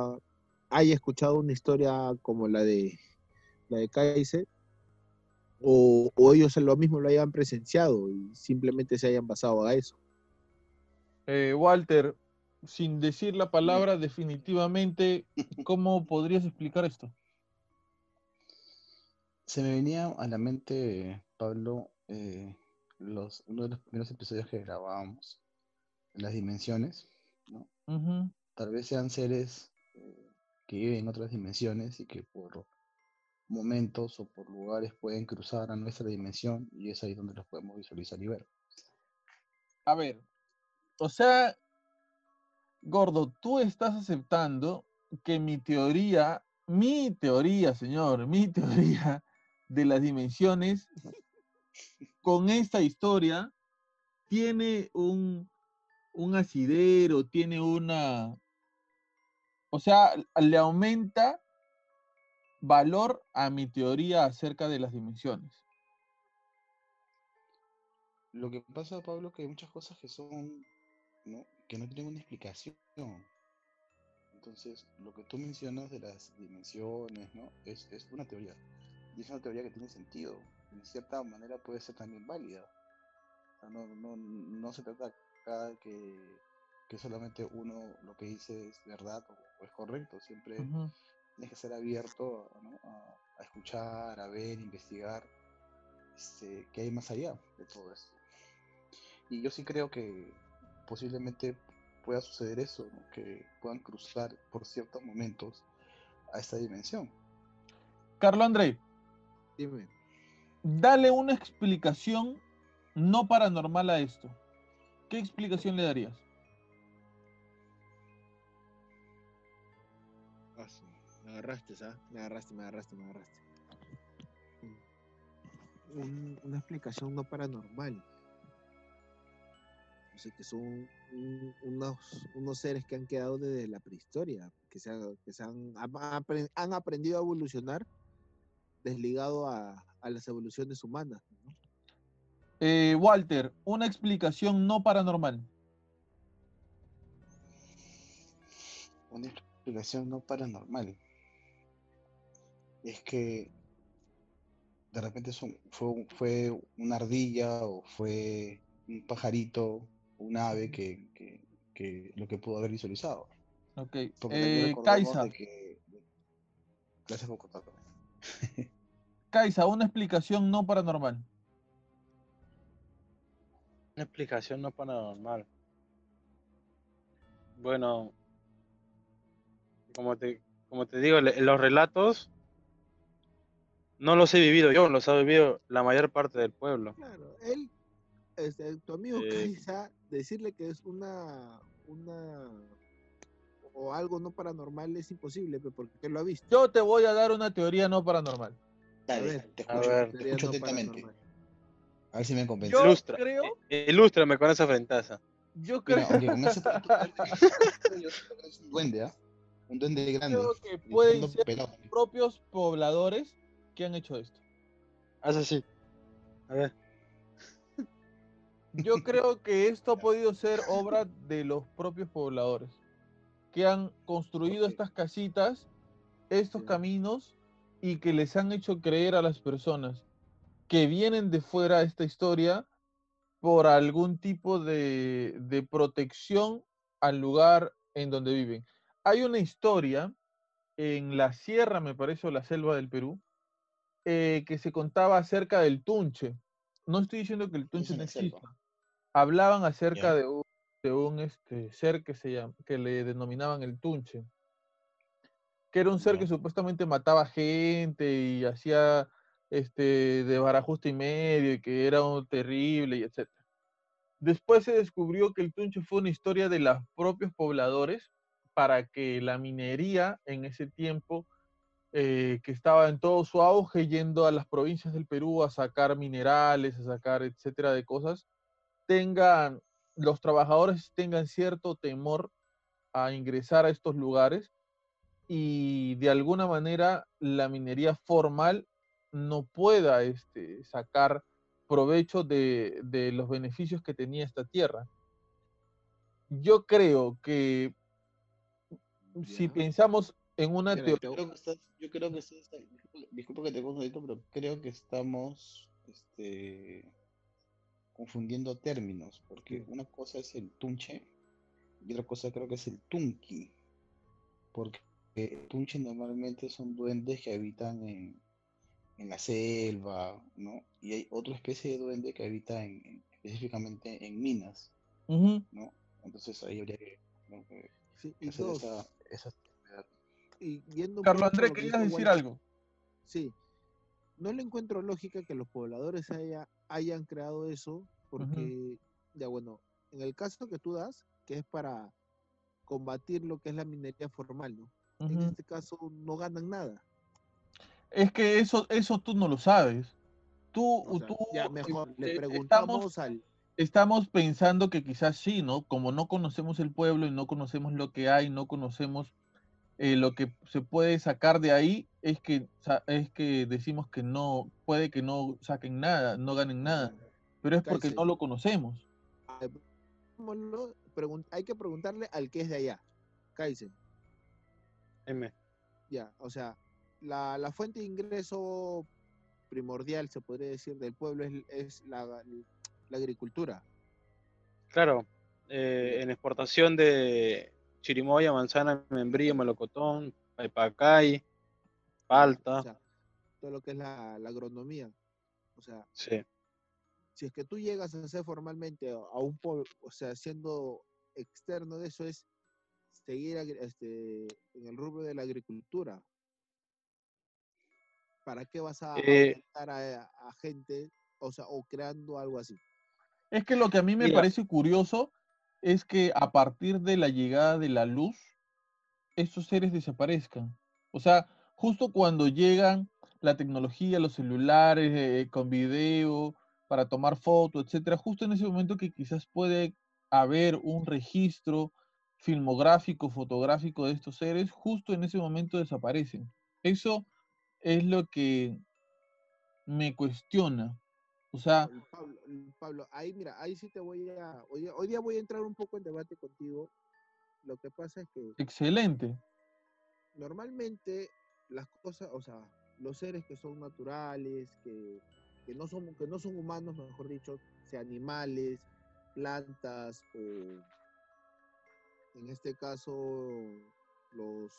como la de Kaiser, o ellos lo mismo lo hayan presenciado y simplemente se hayan basado a eso? Walter, sin decir la Bien. palabra definitivamente, ¿cómo podrías explicar esto? Se me venía a la mente, Pablo, uno de los primeros episodios que grabábamos, las dimensiones, ¿no? Ujú. Tal vez sean seres que viven en otras dimensiones y que por momentos o por lugares pueden cruzar a nuestra dimensión y es ahí donde los podemos visualizar y ver. A ver, o sea, Gordo, tú estás aceptando que señor, mi teoría de las dimensiones con esta historia tiene un asidero, tiene o sea, le aumenta valor a mi teoría acerca de las dimensiones. Lo que pasa, Pablo, que hay muchas cosas que son, ¿no? Que no tienen una explicación. Entonces, lo que tú mencionas de las dimensiones, ¿no? Es una teoría. Y es una teoría que tiene sentido. En cierta manera puede ser también válida. O sea, no se trata acá que solamente uno lo que dice es verdad o es correcto. Siempre Ujú. tienes que ser abierto, ¿no? A escuchar, a ver, investigar, qué hay más allá de todo esto. Y yo sí creo que posiblemente pueda suceder eso, ¿no? Que puedan cruzar por ciertos momentos a esta dimensión. Carlos André, Dime. dale una explicación no paranormal a esto. ¿Qué explicación le darías? Ah, sí. Me agarraste, ¿sabes? Me agarraste. Una explicación no paranormal. O sea, que son unos seres que han quedado desde la prehistoria, han aprendido a evolucionar desligado a las evoluciones humanas, ¿no? Walter, una explicación no paranormal. Una explicación no paranormal es que de repente fue una ardilla o fue un pajarito, un ave que lo que pudo haber visualizado. Ok. Porque también recordemos Kaisa, de que... Gracias por contarme. Kaisa, una explicación no paranormal. Una explicación no paranormal. Bueno, como te, como te digo, los relatos no los he vivido yo, los ha vivido la mayor parte del pueblo. Claro, tu amigo Eh, Kaisa, decirle que es una o algo no paranormal es imposible, porque él lo ha visto. Yo te voy a dar una teoría no paranormal. A Dale, ver, a una ver, te teoría escucho no atentamente. paranormal. A ver si me convence. Yo creo, ilústrame con esa frentaza. yo creo, Mira, aunque con ese poquito de verde que yo siento que es un duende, ¿ah? Un duende grande. creo que Y de pueden fondo ser pelado. los propios pobladores que han hecho esto. Haz así. A ver. Yo creo que esto ha podido ser obra de los propios pobladores, que han construido Porque, estas casitas, estos Sí. caminos, y que les han hecho creer a las personas que vienen de fuera esta historia por algún tipo de protección al lugar en donde viven. Hay una historia en la sierra, me parece, o la selva del Perú, que se contaba acerca del Tunche. No estoy diciendo que el es Tunche en no la selva. exista. Hablaban acerca ¿Ya? de un ser que le denominaban el Tunche, que era un ser que ¿Ya? supuestamente mataba gente y hacía de barajuste y medio, y que era un terrible, y etc. Después se descubrió que el Tunche fue una historia de los propios pobladores para que la minería en ese tiempo, que estaba en todo su auge, yendo a las provincias del Perú a sacar minerales, a sacar etcétera de cosas, tengan, los trabajadores tengan cierto temor a ingresar a estos lugares, y de alguna manera la minería formal no pueda sacar provecho de los beneficios que tenía esta tierra. yo creo que si Ya. pensamos en una Mira, teoría, Yo creo que estás, disculpa que te corto ahorita, pero creo que estamos confundiendo términos, porque sí. una cosa es el tunche y otra cosa creo que es el tunki, porque el tunche normalmente son duendes que habitan en la selva, ¿no? Y hay otra especie de duende que habita específicamente en minas, ujú, ¿no? Entonces ahí habría que, ¿no? Sí, que y hacer dos, esa y yendo un Carlos poco por Andrés, lo que querías dice decir Walter, algo. sí, no le encuentro lógica que los pobladores hayan creado eso, Ujú, porque, ya bueno, en el caso que tú das, que es para combatir lo que es la minería formal, ¿no? En ujú. este caso no ganan nada. Es que eso tú no lo sabes. O sea, ya mejor, le Estamos, preguntamos al... estamos pensando que quizás sí, ¿no? Como no conocemos el pueblo y no conocemos lo que hay, no conocemos lo que se puede sacar de ahí, es que decimos que no, puede que no saquen nada, no ganen nada, Ya, pero es porque no Kaiser, lo conocemos. hay que preguntarle al que es de allá, Kaiser. M. Ya, o sea, la fuente de ingreso primordial, se podría decir, del pueblo es la agricultura. Claro, Ya, en exportación de chirimoya, manzana, membrillo, melocotón, paypacay, ya, o palta. sea, todo lo que es la agronomía. O sea, Sí. si es que tú llegas a hacer formalmente a un pueblo, o sea, siendo externo de eso es seguir en el rubro de la agricultura. ¿Para qué vas a Eh, aumentar a gente, o sea, o creando algo así? Es que lo que a mí me Mira, parece curioso es que a partir de la llegada de la luz, estos seres desaparezcan. O sea, justo cuando llegan la tecnología, los celulares con video para tomar fotos, etcétera, justo en ese momento que quizás puede haber un registro filmográfico, fotográfico de estos seres, justo en ese momento desaparecen. Eso es lo que me cuestiona. O sea, No, Pablo, ahí mira, ahí sí te hoy día voy a entrar un poco en debate contigo. Lo que pasa es que excelente. normalmente las cosas, o sea, los seres que son naturales, que no son humanos, mejor dicho, sea animales, plantas o en este caso los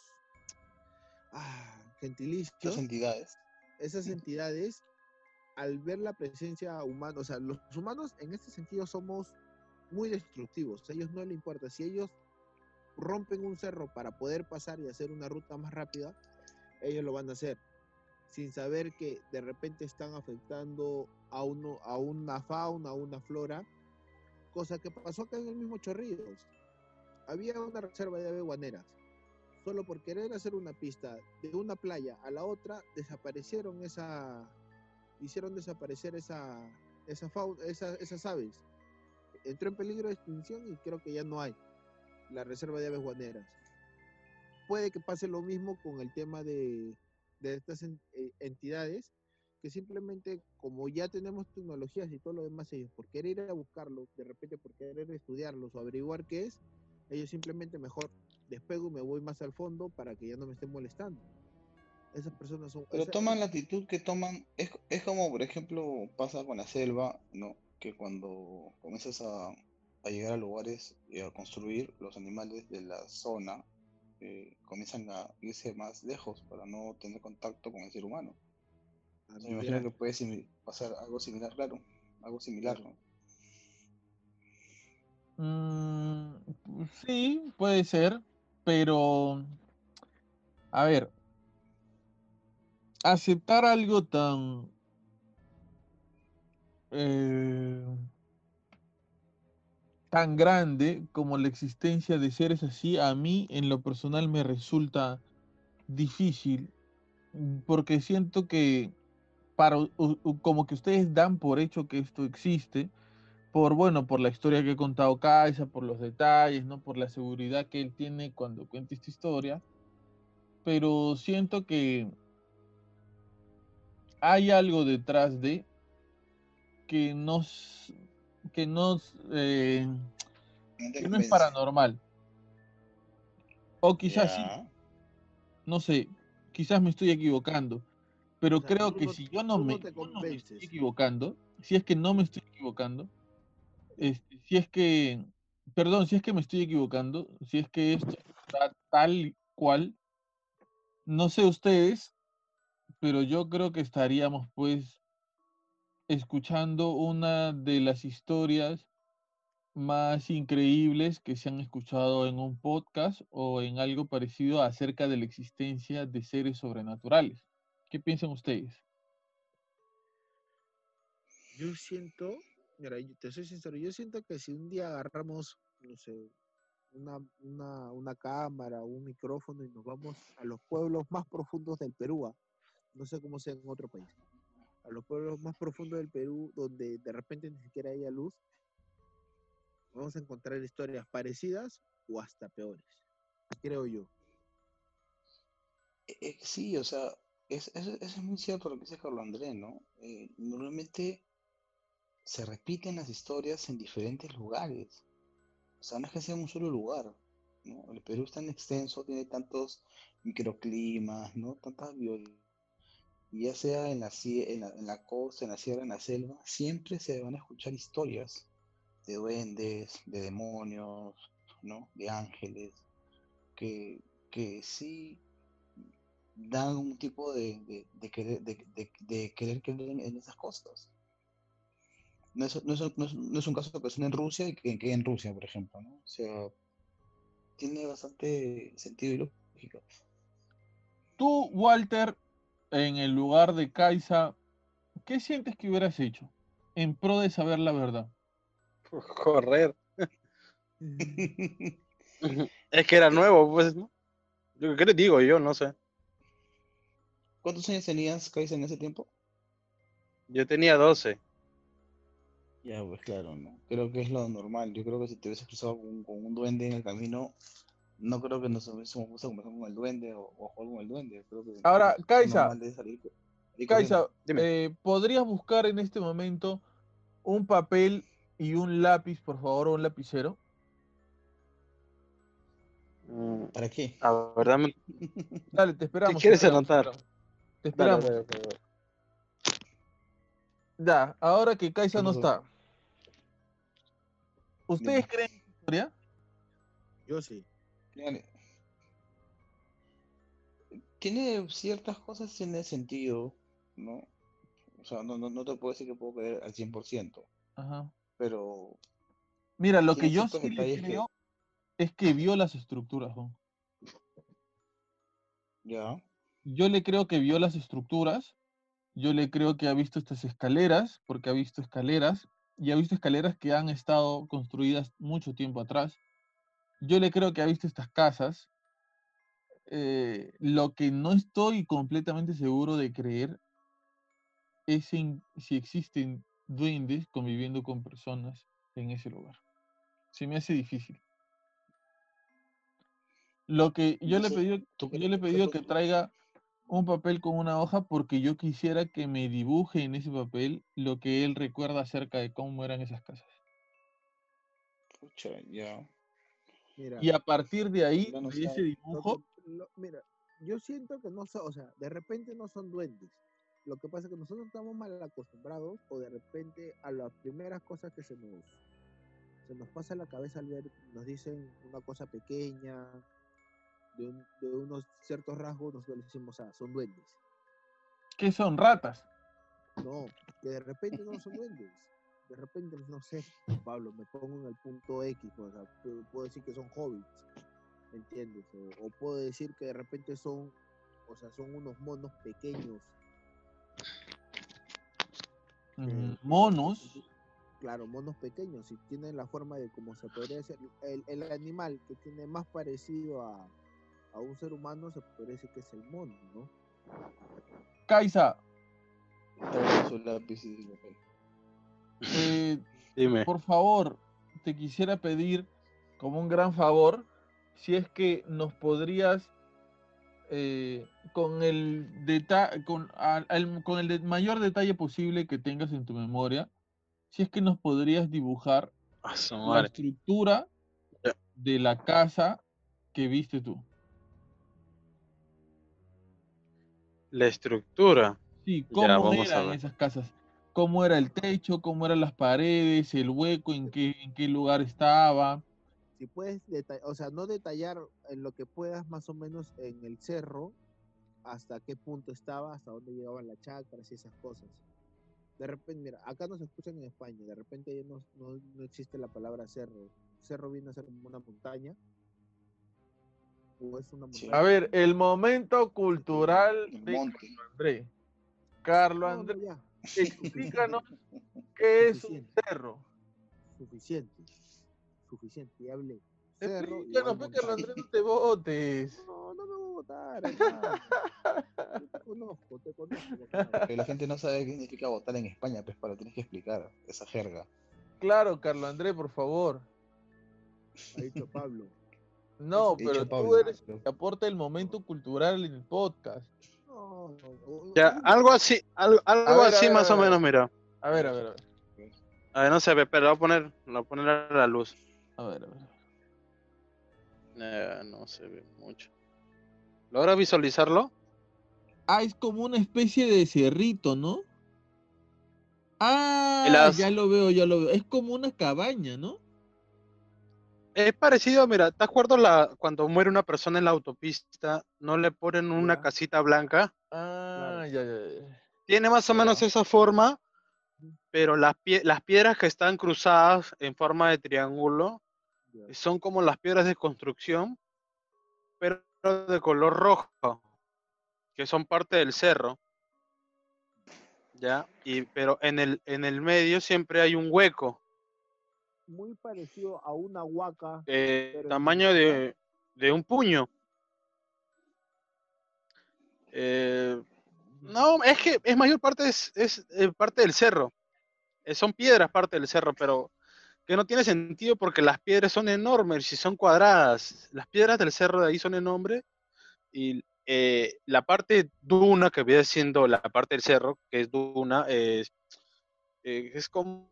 esas gentilicios, entidades. esas entidades, al ver la presencia humana, o sea, los humanos en este sentido somos muy destructivos, a ellos no les importa, si ellos rompen un cerro para poder pasar y hacer una ruta más rápida, ellos lo van a hacer, sin saber que de repente están afectando a una fauna, a una flora, cosa que pasó acá en el mismo Chorrillos. Había una reserva de aves guaneras. Solo por querer hacer una pista de una playa a la otra, hicieron desaparecer esas aves. Entró en peligro de extinción y creo que ya no hay la reserva de aves guaneras. Puede que pase lo mismo con el tema de estas entidades, que simplemente como ya tenemos tecnologías y todo lo demás, ellos por querer ir a buscarlos, de repente por querer estudiarlos o averiguar qué es, ellos simplemente mejor despego y me voy más al fondo para que ya no me estén molestando. Esas personas son... Pero toman la actitud que toman, es como por ejemplo pasa con la selva, ¿no? Que cuando comienzas a llegar a lugares y a construir, los animales de la zona comienzan a irse más lejos para no tener contacto con el ser humano. O sea, me imagino Mira, que puede pasar algo similar, claro, algo similar, claro. ¿no? Mm, pues sí, puede ser, pero a ver, aceptar algo eh, tan grande como la existencia de seres así, a mí en lo personal me resulta difícil, porque siento que como que ustedes dan por hecho que esto existe, por bueno, por la historia que ha contado Kaisa, por los detalles, ¿no? Por la seguridad que él tiene cuando cuenta esta historia, pero siento que hay algo detrás que nos, que nos No te que no es convence. paranormal. O quizás sí, Ya. no sé, quizás me estoy equivocando. Pero O sea, creo que si yo no tú me, no te yo no me estoy convences. equivocando, si es que no me estoy equivocando, si es que, perdón, si es que me estoy equivocando, si es que esto está tal cual, no sé ustedes, pero yo creo que estaríamos pues escuchando una de las historias más increíbles que se han escuchado en un podcast o en algo parecido acerca de la existencia de seres sobrenaturales. ¿Qué piensan ustedes? Yo siento, mira, te soy sincero, yo siento que si un día agarramos, no sé, una cámara, un micrófono y nos vamos a los pueblos más profundos del Perú, no sé cómo sea en otro país, a los pueblos más profundos del Perú, donde de repente ni siquiera haya luz, vamos a encontrar historias parecidas o hasta peores, creo yo. Sí, o sea, eso es muy cierto lo que dice Carlos Andrés, ¿no? Normalmente se repiten las historias en diferentes lugares. O sea, no es que sea un solo lugar, ¿no? El Perú es tan extenso, tiene tantos microclimas, ¿no? Tantas ya sea en la costa, en la sierra, en la selva, siempre se van a escuchar historias de duendes, de demonios, ¿no? De ángeles, que, que sí dan un tipo de querer creer en esas cosas. No es un caso que suene en Rusia y que quede en Rusia, por ejemplo, ¿no? O sea, tiene bastante sentido y lógica. Tú, Walter, en el lugar de Kaisa, ¿qué sientes que hubieras hecho en pro de saber la verdad? Correr. Es que era nuevo, pues, ¿no? ¿Qué les digo yo? No sé. ¿Cuántos años tenías, Kais, en ese tiempo? Yo tenía 12. Ya, pues claro, ¿no? Creo que es lo normal. Yo creo que si te hubieses cruzado con un duende en el camino, no creo que nos hubiésemos puesto a conversar con el duende o a jugar con el duende. Creo que Ahora, lo Kaisa, normal es salir corriendo. Kaisa, Dime. ¿podrías buscar en este momento un papel y un lápiz, por favor, o un lapicero? Mm, ¿Para qué? a ver, dame. Dale, te ¿Qué esperamos, te quieres esperamos, te anotar? esperamos. Te Dale, esperamos. dale, dale. Ya, ahora que Kaisa ¿Qué no pasó? está, ¿ustedes Dime. creen en esta historia? Yo sí. Dale. Tiene ciertas cosas, tiene sentido, ¿no? O sea, no te puedo decir que puedo creer al 100%, Ajá. pero Mira, lo que tiene yo ciertos sí le detalles que creo es que vio las estructuras, ¿no? ya. Yo le creo que vio las estructuras, yo le creo que ha visto estas escaleras, porque ha visto escaleras, y ha visto escaleras que han estado construidas mucho tiempo atrás. Yo le creo que ha visto estas casas. Lo que no estoy completamente seguro de creer es en si existen duendes conviviendo con personas en ese lugar. Se me hace difícil. Lo que Entonces, ¿tú yo crees le he que fue pedido que traiga un papel con una hoja porque yo quisiera que me dibuje en ese papel lo que él recuerda acerca de cómo eran esas casas. pucha, ya. Mira, Y a partir de ahí, Ya no de ese sabe. dibujo, mira, yo siento que no son, o sea, de repente no son duendes. Lo que pasa es que nosotros estamos mal acostumbrados o de repente a las primeras cosas que se nos pasa a la cabeza al ver, nos dicen una cosa pequeña, de unos ciertos rasgos, nosotros decimos, son duendes. ¿qué son? Ratas. No, que de repente no son duendes. De repente, no sé, Pablo, me pongo en el punto X, pues, o sea, puedo decir que son hobbits, ¿me entiendes? O puedo decir que de repente son, o sea, son unos monos pequeños Monos. claro, monos pequeños, y tienen la forma de, como se podría decir, el animal que tiene más parecido a un ser humano, se podría decir que es el mono, ¿no? Kaisa, Traigan su lápiz y papel. eh, Dime. por favor, te quisiera pedir, como un gran favor, si es que nos podrías, con con el mayor detalle posible que tengas en tu memoria, si es que nos podrías dibujar A su la madre. estructura de la casa que viste tú. La estructura. Sí, Ya, ¿cómo vamos a eran ver. esas casas? ¿Cómo era el techo? ¿Cómo eran las paredes? ¿El hueco? ¿En qué lugar estaba? Si puedes detallar, o sea, no detallar en lo que puedas más o menos en el cerro, hasta qué punto estaba, hasta dónde llegaban las chacras y esas cosas. De repente, mira, acá nos escuchan en España, de repente ya no existe la palabra cerro. Cerro viene a ser como una montaña, o es una Sí. A montaña. ver, el momento cultural Un de monte. Carlos Andrés. Carlos No, Andrés, ya, explícanos qué es un suficiente, cerro. suficiente, suficiente, ya hablé. Cerro Explícanos, igual pues, Carlos montaña. Andrés, no te botes. No me voy a votar, hermano. Yo te conozco, papá. Pero la gente no sabe qué significa votar en España, pues para tienes que explicar esa jerga. Claro, Carlos Andrés, por favor. Ha dicho Pablo. No, He pero dicho tú Pablo. eres el que aporta el momento cultural en el podcast. Ya, algo así, algo, A algo ver, a así ver, a más o ver, a menos, ver. mira. A ver, a ver, a ver. A ver, no se ve, pero lo voy a poner a la luz. A ver, a ver. No se ve mucho. ¿Logra visualizarlo? Ah, es como una especie de cerrito, ¿no? Y Ah, las, ya lo veo, ya lo veo. Es como una cabaña, ¿no? es parecido, mira, ¿te acuerdas cuando muere una persona en la autopista, no le ponen una Ya, casita blanca? Ah, claro. ya, ya, ya. Tiene más o menos Ya. esa forma, pero las piedras que están cruzadas en forma de triángulo Ya. son como las piedras de construcción, pero de color rojo, que son parte del cerro, ¿ya? Pero en el medio siempre hay un hueco, Muy parecido a una huaca, pero en tamaño miniatura. de un puño. Eh, no, es que es mayor parte es parte del cerro. Son piedras parte del cerro, pero que no tiene sentido porque las piedras son enormes, si son cuadradas. Las piedras del cerro de ahí son enormes y la parte duna que viene siendo la parte del cerro, que es duna, es como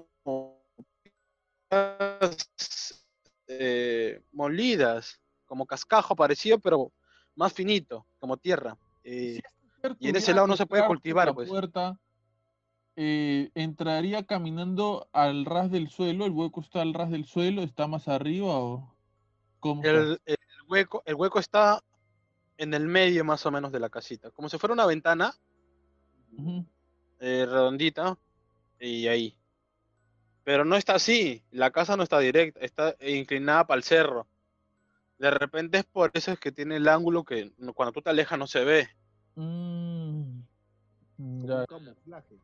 molidas, como cascajo parecido, pero más finito, como tierra. Si Eh, este ser y en ese tuviera lado que no se puede entrar por cultivar, la pues. puerta, ¿entraría caminando al ras del suelo? ¿El hueco está al ras del suelo? ¿Está más arriba o cómo está? El hueco está en el medio más o menos de la casita, como si fuera una ventana Ujú. redondita y ahí. Pero no está así, la casa no está directa, está inclinada para el cerro. De repente es por eso es que tiene el ángulo que cuando tú te alejas no se ve. Mm, Como un ya. camuflaje.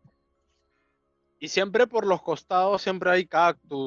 Y siempre por los costados siempre hay cactus.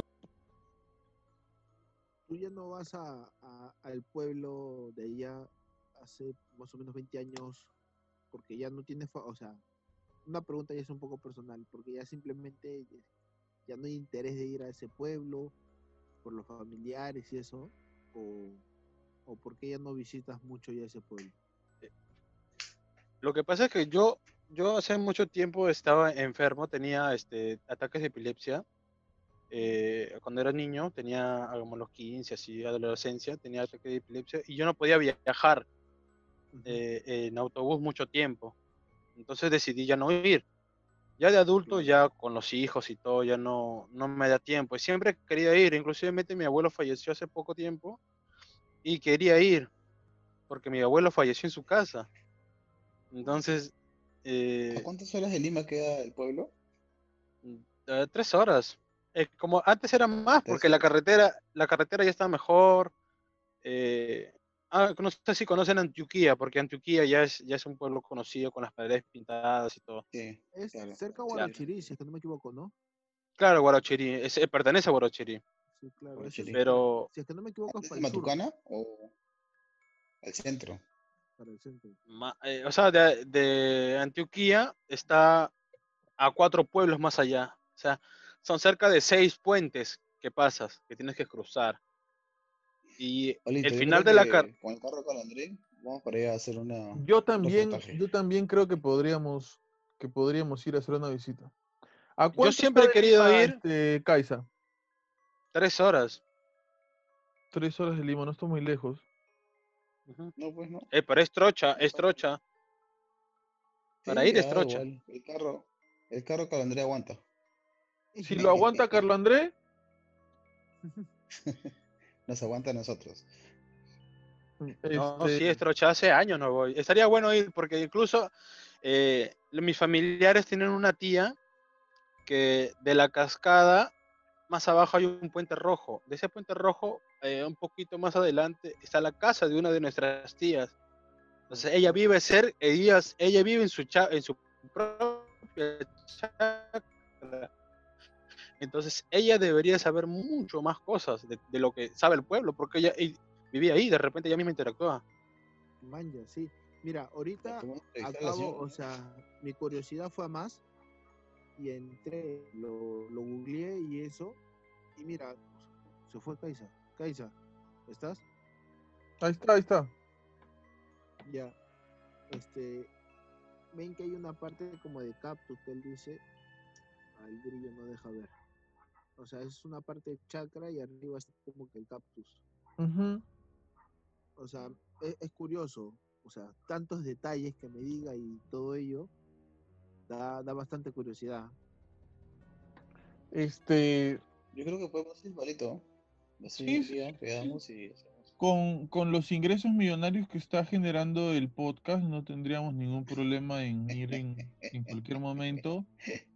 Tú ya no vas al pueblo de allá hace más o menos 20 años, porque ya no tienes, o sea, una pregunta ya es un poco personal, porque ya simplemente ya no hay interés de ir a ese pueblo por los familiares y eso, o porque ya no visitas mucho ya ese pueblo. Lo que pasa es que yo hace mucho tiempo estaba enfermo, tenía ataques de epilepsia. Cuando era niño, tenía como los 15, así, adolescencia, tenía ataques de epilepsia y yo no podía viajar en autobús mucho tiempo. Entonces decidí ya no ir. Ya de adulto, Claro. ya con los hijos y todo, ya no me da tiempo. Y siempre quería ir, inclusive mi abuelo falleció hace poco tiempo y quería ir, porque mi abuelo falleció en su casa. Entonces, ¿A eh, cuántas horas de Lima queda el pueblo? 3 horas. Como antes era más, porque ¿Tres la horas? carretera ya está mejor. No sé si conocen Antioquía, porque Antioquía ya es un pueblo conocido con las paredes pintadas y todo. Sí, Es claro. cerca a Claro, Huarochirí, si es que no me equivoco, ¿no? claro, Guarochirí, pertenece a Guarochirí, Sí, claro, Por eso es, Chile. pero si es que no me equivoco, es ¿Antes para de el sur, Matucana o al centro? para el centro. o sea, de Antioquía está a 4 pueblos más allá. O sea, son cerca de 6 puentes que pasas, que tienes que cruzar. Y el Olito, yo final creo de la carretera. que con el carro con André vamos para allá a hacer un Yo también, reportaje. yo también creo que podríamos ir a hacer una visita. ¿A Yo cuánto está siempre he de querido Lima, ir Kaisa? 3 horas. 3 horas de Lima, no está muy lejos. Ujú. No, pues no. Pero es trocha, es trocha. Para Sí, ir es ya, trocha. igual. El carro Calandré aguanta. Si lo aguanta Carlo André, Nos aguanta a nosotros. No, sí, es este, trocha. Hace años no voy. Estaría bueno ir porque incluso mis familiares tienen una tía que de la cascada más abajo hay un puente rojo. De ese puente rojo, un poquito más adelante, está la casa de una de nuestras tías. Entonces ella vive en su propia chacra. Entonces ella debería saber mucho más cosas de lo que sabe el pueblo, porque ella vivía ahí, de repente ella misma interactúa. Manja, sí. Mira, Ya ahorita podemos entrevistar a la acabo, o señora. sea, mi curiosidad fue a más y entré, lo googleé y eso, y mira, se fue Kaisa. Kaisa, ¿estás? ahí está, ahí está. Ya, este, ven que hay una parte como de cactus que él dice, el brillo no deja ver. O sea, es una parte chakra y arriba está como que el cactus. Ujú. O sea, es curioso. O sea, tantos detalles que me diga y todo ello da bastante curiosidad. Este, Yo creo que podemos ir igualito. Así sí, un sí, día sí. quedamos y hacemos. Con los ingresos millonarios que está generando el podcast, no tendríamos ningún problema en ir en cualquier momento,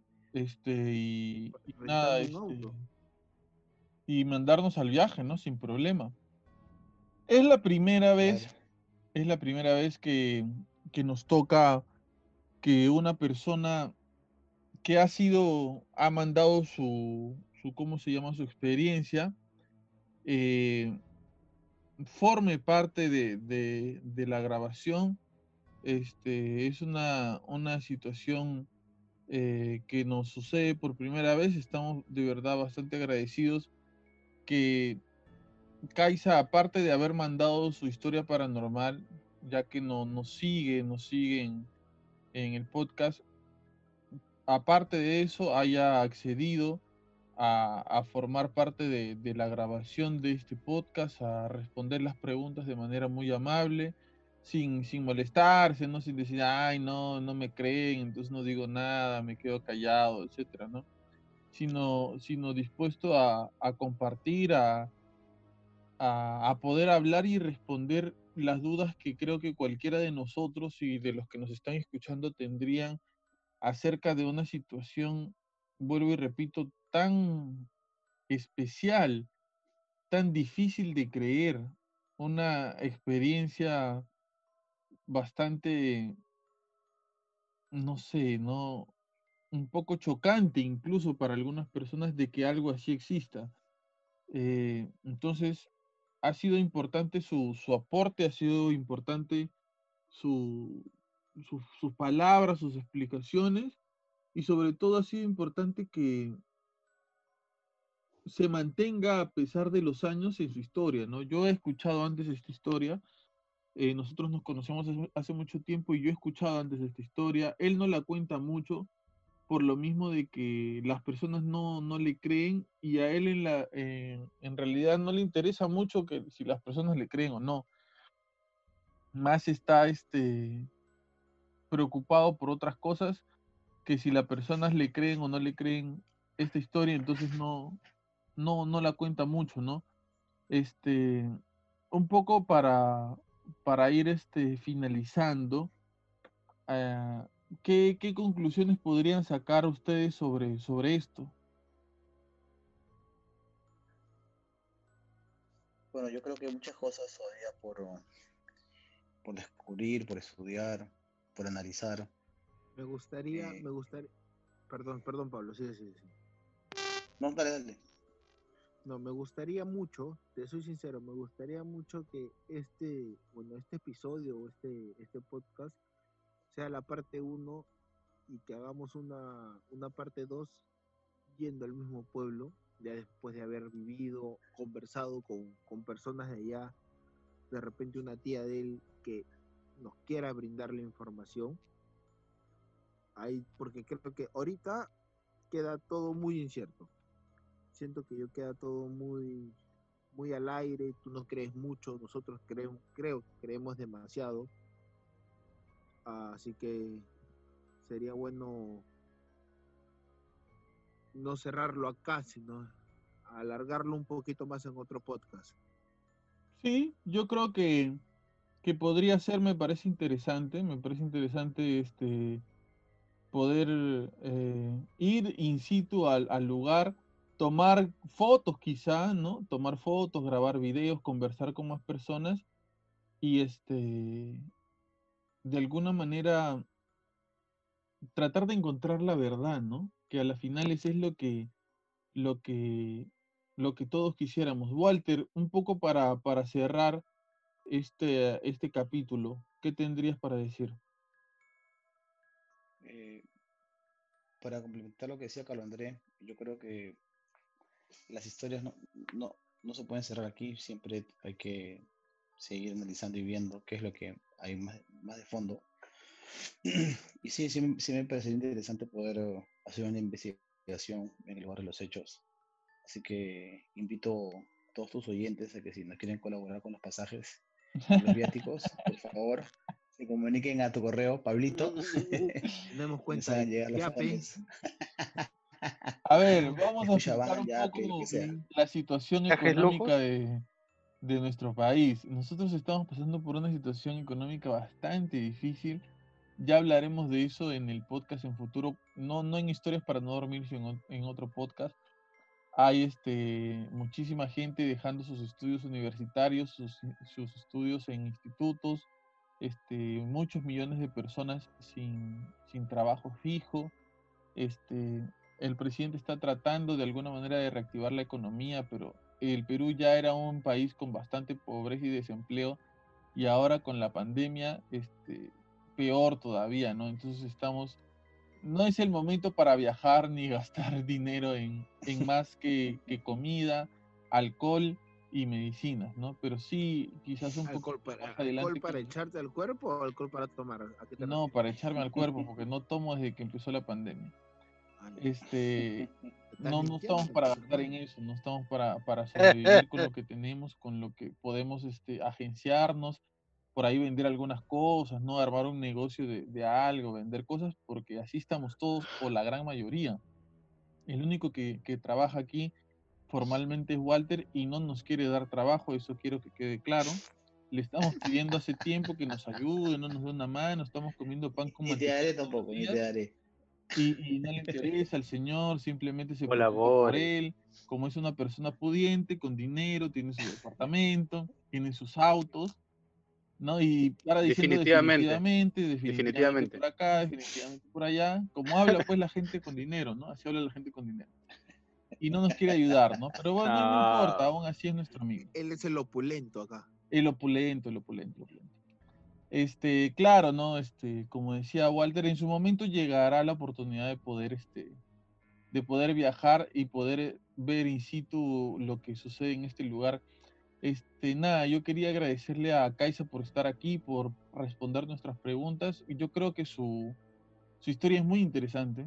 y nada, Rentando un auto. y mandarnos al viaje, ¿no? Sin problema. Es la primera vez, Claro. es la primera vez que nos toca que una persona que ha mandado ¿cómo se llama? Su experiencia, eh, forme parte de la grabación. Es una situación que nos sucede por primera vez. Estamos de verdad bastante agradecidos que Kaisa, aparte de haber mandado su historia paranormal, ya que nos sigue en el podcast, aparte de eso, haya accedido a formar parte de la grabación de este podcast, a responder las preguntas de manera muy amable, sin molestarse, ¿no? Sin decir, ay, no, no me creen, entonces no digo nada, me quedo callado, etcétera, ¿no? Sino dispuesto a compartir, a poder hablar y responder las dudas que creo que cualquiera de nosotros y de los que nos están escuchando tendrían acerca de una situación, vuelvo y repito, tan especial, tan difícil de creer, una experiencia bastante, no sé, no, un poco chocante incluso para algunas personas de que algo así exista. Entonces, ha sido importante su aporte, ha sido importante su, sus palabras, sus explicaciones, y sobre todo ha sido importante que se mantenga a pesar de los años en su historia, ¿no? Yo he escuchado antes esta historia, nosotros nos conocemos hace mucho tiempo y yo he escuchado antes esta historia, él no la cuenta mucho por lo mismo de que las personas no le creen y a él en realidad no le interesa mucho que si las personas le creen o no, más está preocupado por otras cosas que si las personas le creen o no le creen esta historia, entonces no la cuenta mucho, ¿no? Este, un poco para ir finalizando, eh, ¿qué conclusiones podrían sacar ustedes sobre esto? Bueno, yo creo que hay muchas cosas todavía por descubrir, por estudiar, por analizar. Eh, Me gustaría, perdón Pablo, sí, sí, sí. no, dale, dale. No, me gustaría mucho, te soy sincero, me gustaría mucho que este episodio o este podcast sea la parte uno y que hagamos una parte 2 yendo al mismo pueblo, ya después de haber vivido, conversado con personas de allá, de repente una tía de él que nos quiera brindar la información, ahí, porque creo que ahorita queda todo muy incierto. Siento que yo queda todo muy, muy al aire, tú no crees mucho, nosotros creemos demasiado, así que sería bueno no cerrarlo acá, sino alargarlo un poquito más en otro podcast. Sí, yo creo que podría ser, me parece interesante poder ir in situ al lugar, tomar fotos quizá, ¿no? Tomar fotos, grabar videos, conversar con más personas y de alguna manera tratar de encontrar la verdad, ¿no? Que a la final eso es lo que, lo que todos quisiéramos. Walter, un poco para cerrar este capítulo, ¿qué tendrías para decir? Eh, para complementar lo que decía Carlos Andrés, yo creo que las historias no, no se pueden cerrar aquí, siempre hay que seguir analizando y viendo qué es lo que hay más de fondo. Y sí, sí me parecería interesante poder hacer una investigación en el lugar de los hechos. Así que invito a todos tus oyentes a que si nos quieren colaborar con los pasajes y los viáticos, por favor, se comuniquen a tu correo, Pablito, Tenemos y nos cuenta hagan de llegar los Yape. fondos. A ver, vamos a Escucha, aceptar van, un ya, que lo que poco sea. la situación ¿Viajes económica locos? de nuestro país. Nosotros estamos pasando por una situación económica bastante difícil. Ya hablaremos de eso en el podcast en futuro, no en historias para no dormir, sino en otro podcast. Hay muchísima gente dejando sus estudios universitarios, sus estudios en institutos, muchos millones de personas sin trabajo fijo. Este, el presidente está tratando de alguna manera de reactivar la economía, pero el Perú ya era un país con bastante pobreza y desempleo y ahora con la pandemia, peor todavía, ¿no? Entonces no es el momento para viajar ni gastar dinero en más que comida, alcohol y medicinas, ¿no? Pero sí, quizás un poquito más Alcohol adelante, para echarte al cuerpo o alcohol para tomar. ¿A qué te no, refieres? para echarme al cuerpo, porque no tomo desde que empezó la pandemia. Ah, ya. Este, ¿Me estás no estamos mintiendo, para gastar en hermano? eso, no estamos para sobrevivir con lo que tenemos, con lo que podemos agenciarnos, por ahí vender algunas cosas, ¿no? Armar un negocio de algo, vender cosas, porque así estamos todos o la gran mayoría. El único que trabaja aquí formalmente es Walter y no nos quiere dar trabajo, eso quiero que quede claro. Le estamos pidiendo hace tiempo que nos ayude, no nos dé una mano, estamos comiendo pan con Ni te mantequilla daré todos los tampoco, ni te días daré. y no le interesa al señor, simplemente se preocupa por Colabore. él, como es una persona pudiente, con dinero, tiene su departamento, tiene sus autos, ¿no? Y para diciendo Definitivamente, definitivamente definitivamente. por acá, definitivamente por allá, como habla pues la gente con dinero, ¿no? Así habla la gente con dinero. Y no nos quiere ayudar, ¿no? Pero bueno, no importa, Ah, aún así es nuestro amigo. Él es el opulento acá. El opulento, el opulento, el opulento. Claro, ¿no? Como decía Walter, en su momento llegará la oportunidad de poder viajar y poder ver in situ lo que sucede en este lugar. Nada, yo quería agradecerle a Kaisa por estar aquí, por responder nuestras preguntas. Y yo creo que su historia es muy interesante.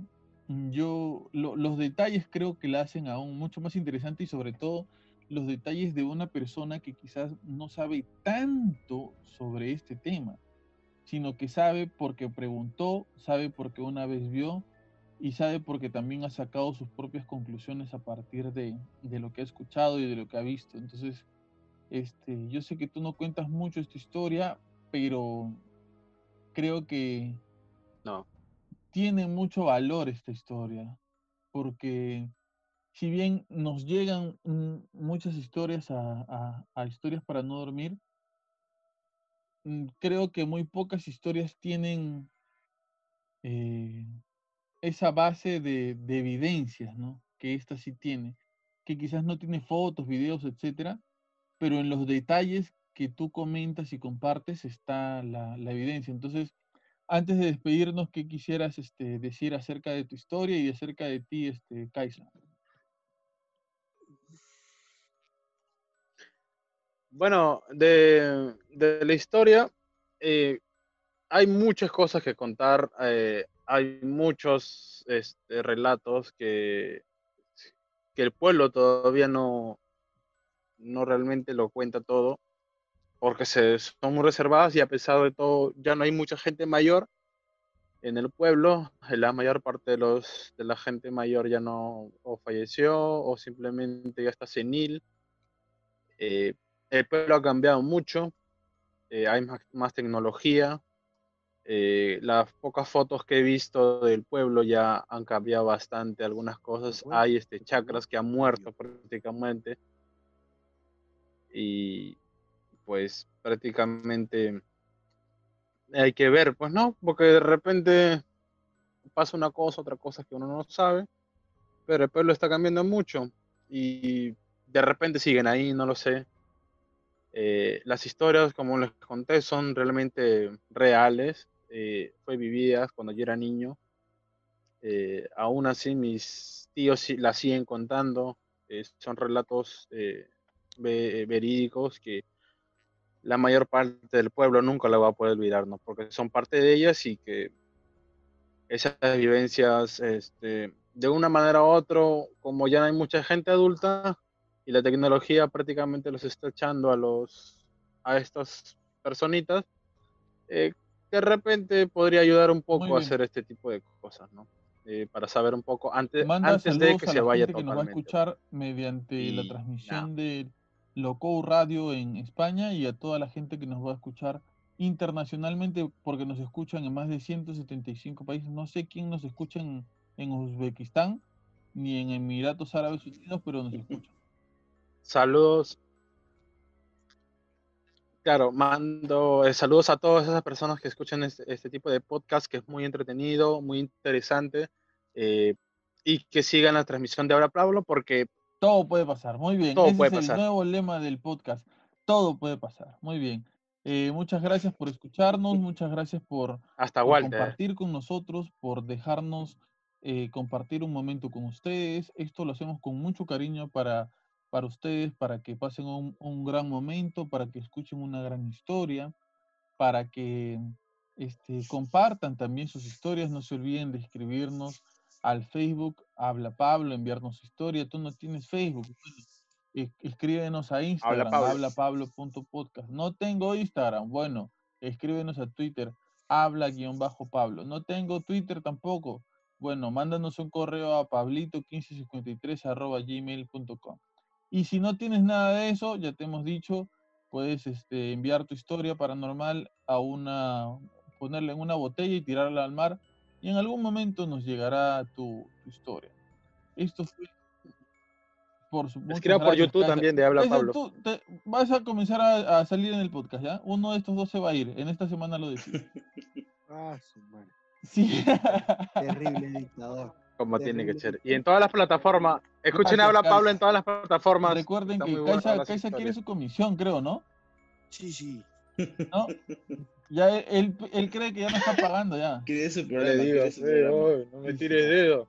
Los detalles creo que la hacen aún mucho más interesante y sobre todo los detalles de una persona que quizás no sabe tanto sobre este tema, sino que sabe porque preguntó, sabe porque una vez vio y sabe porque también ha sacado sus propias conclusiones a partir de lo que ha escuchado y de lo que ha visto. Entonces, yo sé que tú no cuentas mucho esta historia, pero creo que no. tiene mucho valor esta historia, porque si bien nos llegan muchas historias a historias para no dormir, creo que muy pocas historias tienen eh, esa base de evidencias, ¿no? Que esta sí tiene, que quizás no tiene fotos, videos, etcétera, pero en los detalles que tú comentas y compartes está la evidencia. Entonces, antes de despedirnos, ¿qué quisieras decir acerca de tu historia y acerca de ti, Kaisa? Bueno, de la historia, eh, hay muchas cosas que contar. Hay muchos relatos que el pueblo todavía no realmente lo cuenta todo, porque son muy reservadas y a pesar de todo ya no hay mucha gente mayor en el pueblo. La mayor parte de la gente mayor ya no o falleció o simplemente ya está senil. Eh, el pueblo ha cambiado mucho, hay más tecnología. Las pocas fotos que he visto del pueblo ya han cambiado bastante algunas cosas. Hay chacras que han muerto prácticamente y pues prácticamente hay que ver, pues no, porque de repente pasa una cosa, otra cosa que uno no sabe, pero el pueblo está cambiando mucho y de repente siguen ahí, no lo sé. Las historias, como les conté, son realmente reales, fue vividas cuando yo era niño. Aún así, mis tíos la siguen contando. Son relatos verídicos que la mayor parte del pueblo nunca la va a poder olvidar, ¿no? Porque son parte de ellas y que esas vivencias, de una manera u otra, como ya no hay mucha gente adulta y la tecnología prácticamente los está echando a estas personitas, de repente podría ayudar un Muy poco a bien. hacer este tipo de cosas, ¿no? Para saber un poco Manda antes de saludos que a se la vaya gente que nos va a totalmente. escuchar mediante la Y nada, transmisión de Loco Radio en España y a toda la gente que nos va a escuchar internacionalmente porque nos escuchan en más de 175 países. No sé quién nos escucha en Uzbekistán ni en Emiratos Árabes Unidos, pero nos escuchan. saludos. Claro, mando saludos a todas esas personas que escuchan este tipo de podcast, que es muy entretenido, muy interesante, eh, y que sigan la transmisión de Ahora Pablo, porque Todo puede pasar, muy bien. todo Ese puede es el pasar. nuevo lema del podcast. Todo puede pasar, muy bien. Muchas gracias por escucharnos, muchas gracias Hasta por Walter. compartir con nosotros, por dejarnos compartir un momento con ustedes. Esto lo hacemos con mucho cariño para ustedes, para que pasen un gran momento, para que escuchen una gran historia, para que compartan también sus historias. No se olviden de escribirnos al Facebook, Habla Pablo, enviarnos su historia. Tú no tienes Facebook, escríbenos a Habla Instagram, Pablo. hablapablo.podcast. No tengo Instagram, bueno, escríbenos a Twitter, habla-pablo. No tengo Twitter tampoco. Bueno, mándanos un correo a pablito1553@gmail.com. Y si no tienes nada de eso, ya te hemos dicho, puedes enviar tu historia paranormal ponerla en una botella y tirarla al mar, y en algún momento nos llegará tu historia. Esto fue muchas Escriba por gracias, YouTube Kaisa. también de Habla Kaisa, Pablo. tú vas a comenzar a salir en el podcast, ¿ya? Uno de estos dos se va a ir. En esta semana lo decido. Ah, su madre. Sí. Terrible dictador. Como tiene que Terrible ser. Y en dictador. todas las plataformas, escuchen Gracias, Habla Pablo en Kaisa. todas las plataformas. Recuerden Está que muy bueno las Kaisa quiere historias. su comisión, creo, ¿no? Sí, sí. ¿No? Ya él cree que ya no está pagando ya. Quiere su No programa, le quiere digas, su programa. no me Sí, sí. tires dedo.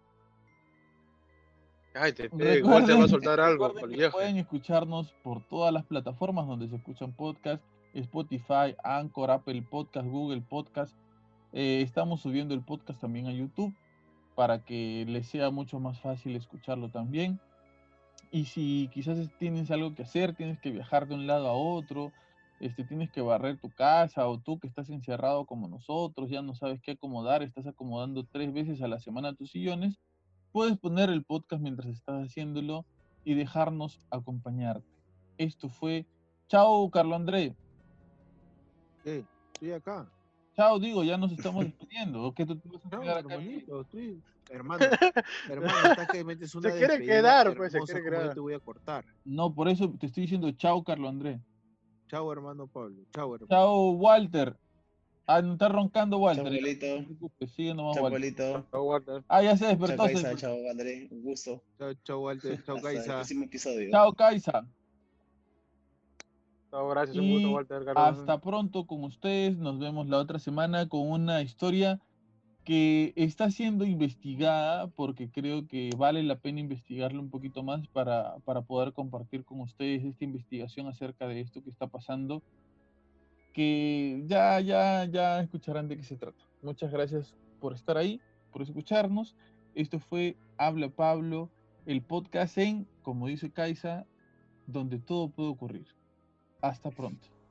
Ay, te pego, Walter va a Recuerden, soltar algo recuerden para el que viaje. pueden escucharnos por todas las plataformas donde se escuchan podcasts, Spotify, Anchor, Apple Podcast, Google Podcast. Estamos subiendo el podcast también a YouTube para que les sea mucho más fácil escucharlo también. Y si quizás tienes algo que hacer, tienes que viajar de un lado a otro, tienes que barrer tu casa, o tú que estás encerrado como nosotros, ya no sabes qué acomodar, estás acomodando 3 veces a la semana tus sillones, puedes poner el podcast mientras estás haciéndolo y dejarnos acompañarte. Esto fue Chao, Carlo André. ¿Qué? Estoy acá. Chao, digo, ya nos estamos despidiendo. ¿O qué tú te vas a Chao, quedar acá? hermanito. Hermano, hermano, estás que metes una Se quiere despedida quedar, pues, se hermosa quiere como yo quedar. te voy a cortar. No, por eso te estoy diciendo chao, Carlo André. Chao, hermano Pablo. Chao, hermano. Chao, Walter. Ah, no está roncando Chao, Walter. Ya, Pablito. no te preocupes, sigue nomás Chao, Walter. Pablito. Chao, Walter. Ah, ya se Chao, despertó. Kaisa. Chao, André. Un gusto. Chao, chao, Walter. Chao, Hasta el Kaisa. próximo episodio. Chao, Kaisa. Chao, gracias, un gusto, Y Walter. hasta pronto con ustedes. Nos vemos la otra semana con una historia que está siendo investigada porque creo que vale la pena investigarlo un poquito más para poder compartir con ustedes esta investigación acerca de esto que está pasando, que ya escucharán de qué se trata. Muchas gracias por estar ahí, por escucharnos. Esto fue Habla Pablo, el podcast como dice Kaisa, donde todo puede ocurrir. Hasta pronto.